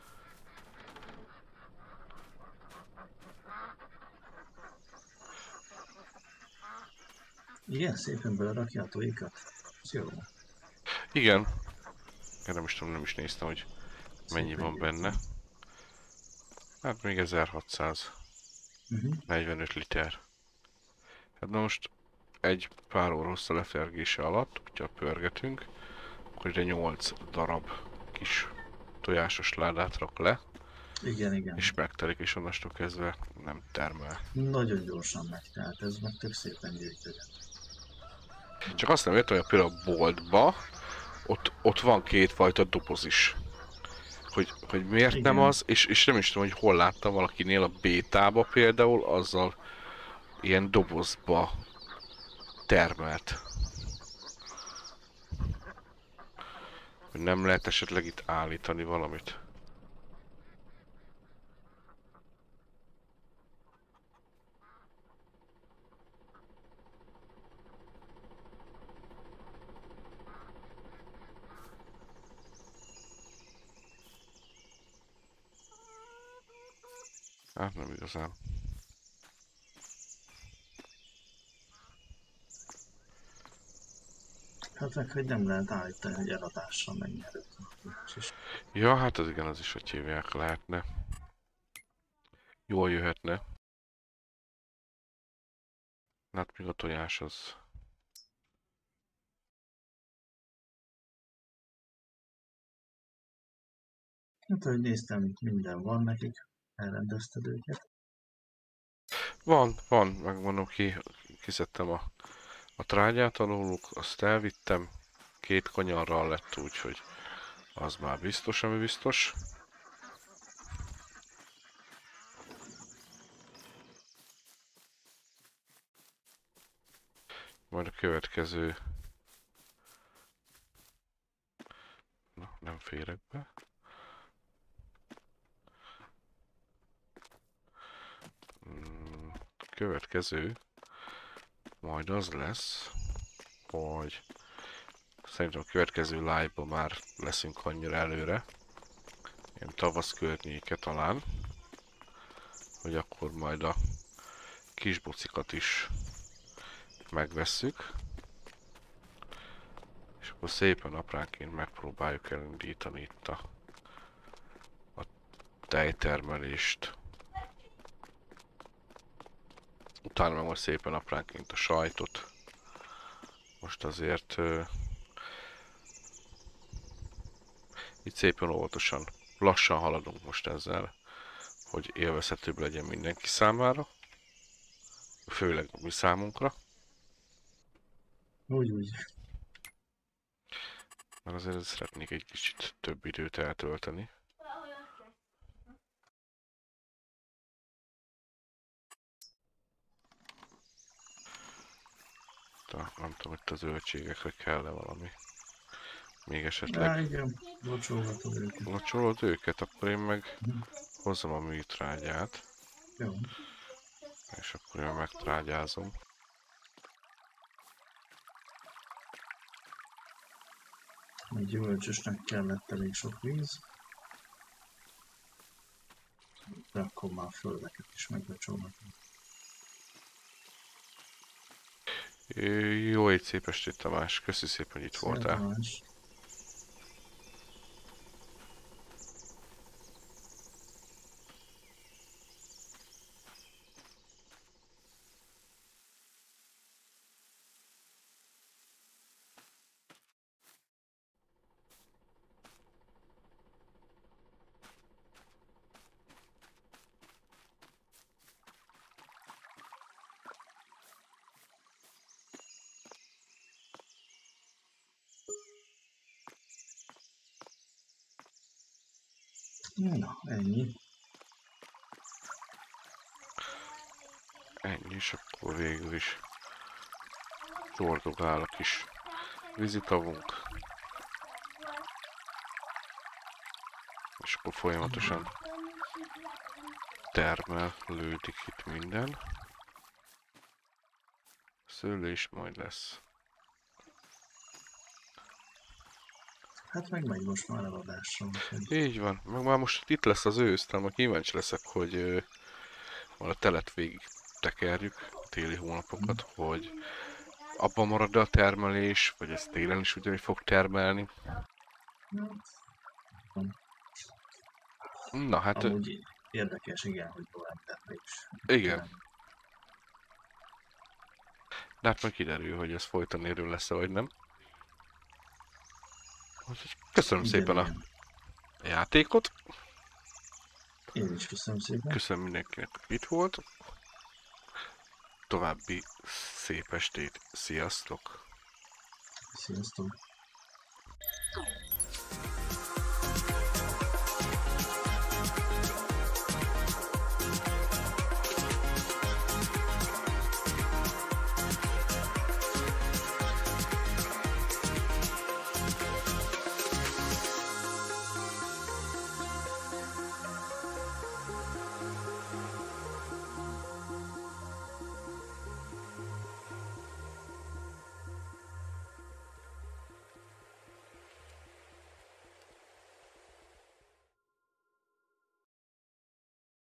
Igen, szépen belerakja a toikat. Ez jó. Igen. Én nem is tudom, nem is néztem, hogy mennyi Szépen van benne. gyűjtöm. Hát még ezerhatszáznegyvenöt Uh-huh. liter. Hát na most egy pár óra hossza lefergése alatt, hogyha pörgetünk, akkor ide nyolc darab kis tojásos ládát rak le, Igen, igen. és megtelik, és onnastól kezdve nem termel. Nagyon gyorsan megy, tehát ez meg tök szépen gyűjtöget. Csak azt nem értem, hogy például a boltba, ott, ott van kétfajta doboz is. Hogy, hogy miért Igen. nem az, és, és nem is tudom, hogy hol láttam valakinél a bétába például, azzal ilyen dobozba termelt. Hogy nem lehet esetleg itt állítani valamit. Hát nem igazán. Hát meg, hogy nem lehet állítani, hogy eladással mennyi erőt. És Ja, hát az igen, az is, hogy hívják, lehetne. Jól jöhetne. Hát még a tojás az... hát, ahogy néztem, minden van nekik, elrendezted őket. Van, van, megmondom ki, kiszedtem a, a trágyát alóluk, azt elvittem, két kanyarral lett, úgyhogy az már biztos, ami biztos. Majd a következő... Na, nem férek be. Mm, következő majd az lesz, hogy szerintem a következő live-ban már leszünk annyira előre, ilyen tavasz környéke talán, hogy akkor majd a kis bocikat is megvesszük, és akkor szépen apránként megpróbáljuk elindítani itt a, a tejtermelést. Utána meg majd szépen apránként a sajtot. Most azért uh, itt szépen óvatosan, lassan haladunk most ezzel, hogy élvezhetőbb legyen mindenki számára, főleg a mi számunkra. Úgy, úgy. Mert azért szeretnék egy kicsit több időt eltölteni. De nem tudom, hogy a zöldségekre kell-e valami. Még esetleg Á, igen, locsolgatod őket. locsolod őket, akkor én meg Mhm. hozzam a műtrágyát, Jó. és akkor én megtrágyázom. Egy gyümölcsösnek kellett elég sok víz. De akkor már a földeket is megbecsolhatom. Jó, egy szép estét, Tamás. Köszi szépen, hogy itt voltál. Tamás. Na, ennyi. Ennyi, és akkor végül is csordogál a kis vízitavunk. És akkor folyamatosan termelődik itt minden. Szőlő is majd lesz. Hát meg megy most már eladásra. Úgyhogy... Így van, meg már most itt lesz az ősz, tehát kíváncsi leszek, hogy uh, a telet végig tekerjük, a téli hónapokat, mm. hogy abban marad a termelés, vagy ez télen is ugyanúgy fog termelni. Mm. Na hát... Amúgy érdekes, igen, hogy tovább is. Igen. Nem. De hát majd kiderül, hogy ez folyton érő lesz-e, vagy nem. Köszönöm igen, szépen igen. a játékot. Én is köszönöm szépen. Köszönöm mindenkinek, hogy itt volt. További szép estét. Sziasztok! Sziasztok!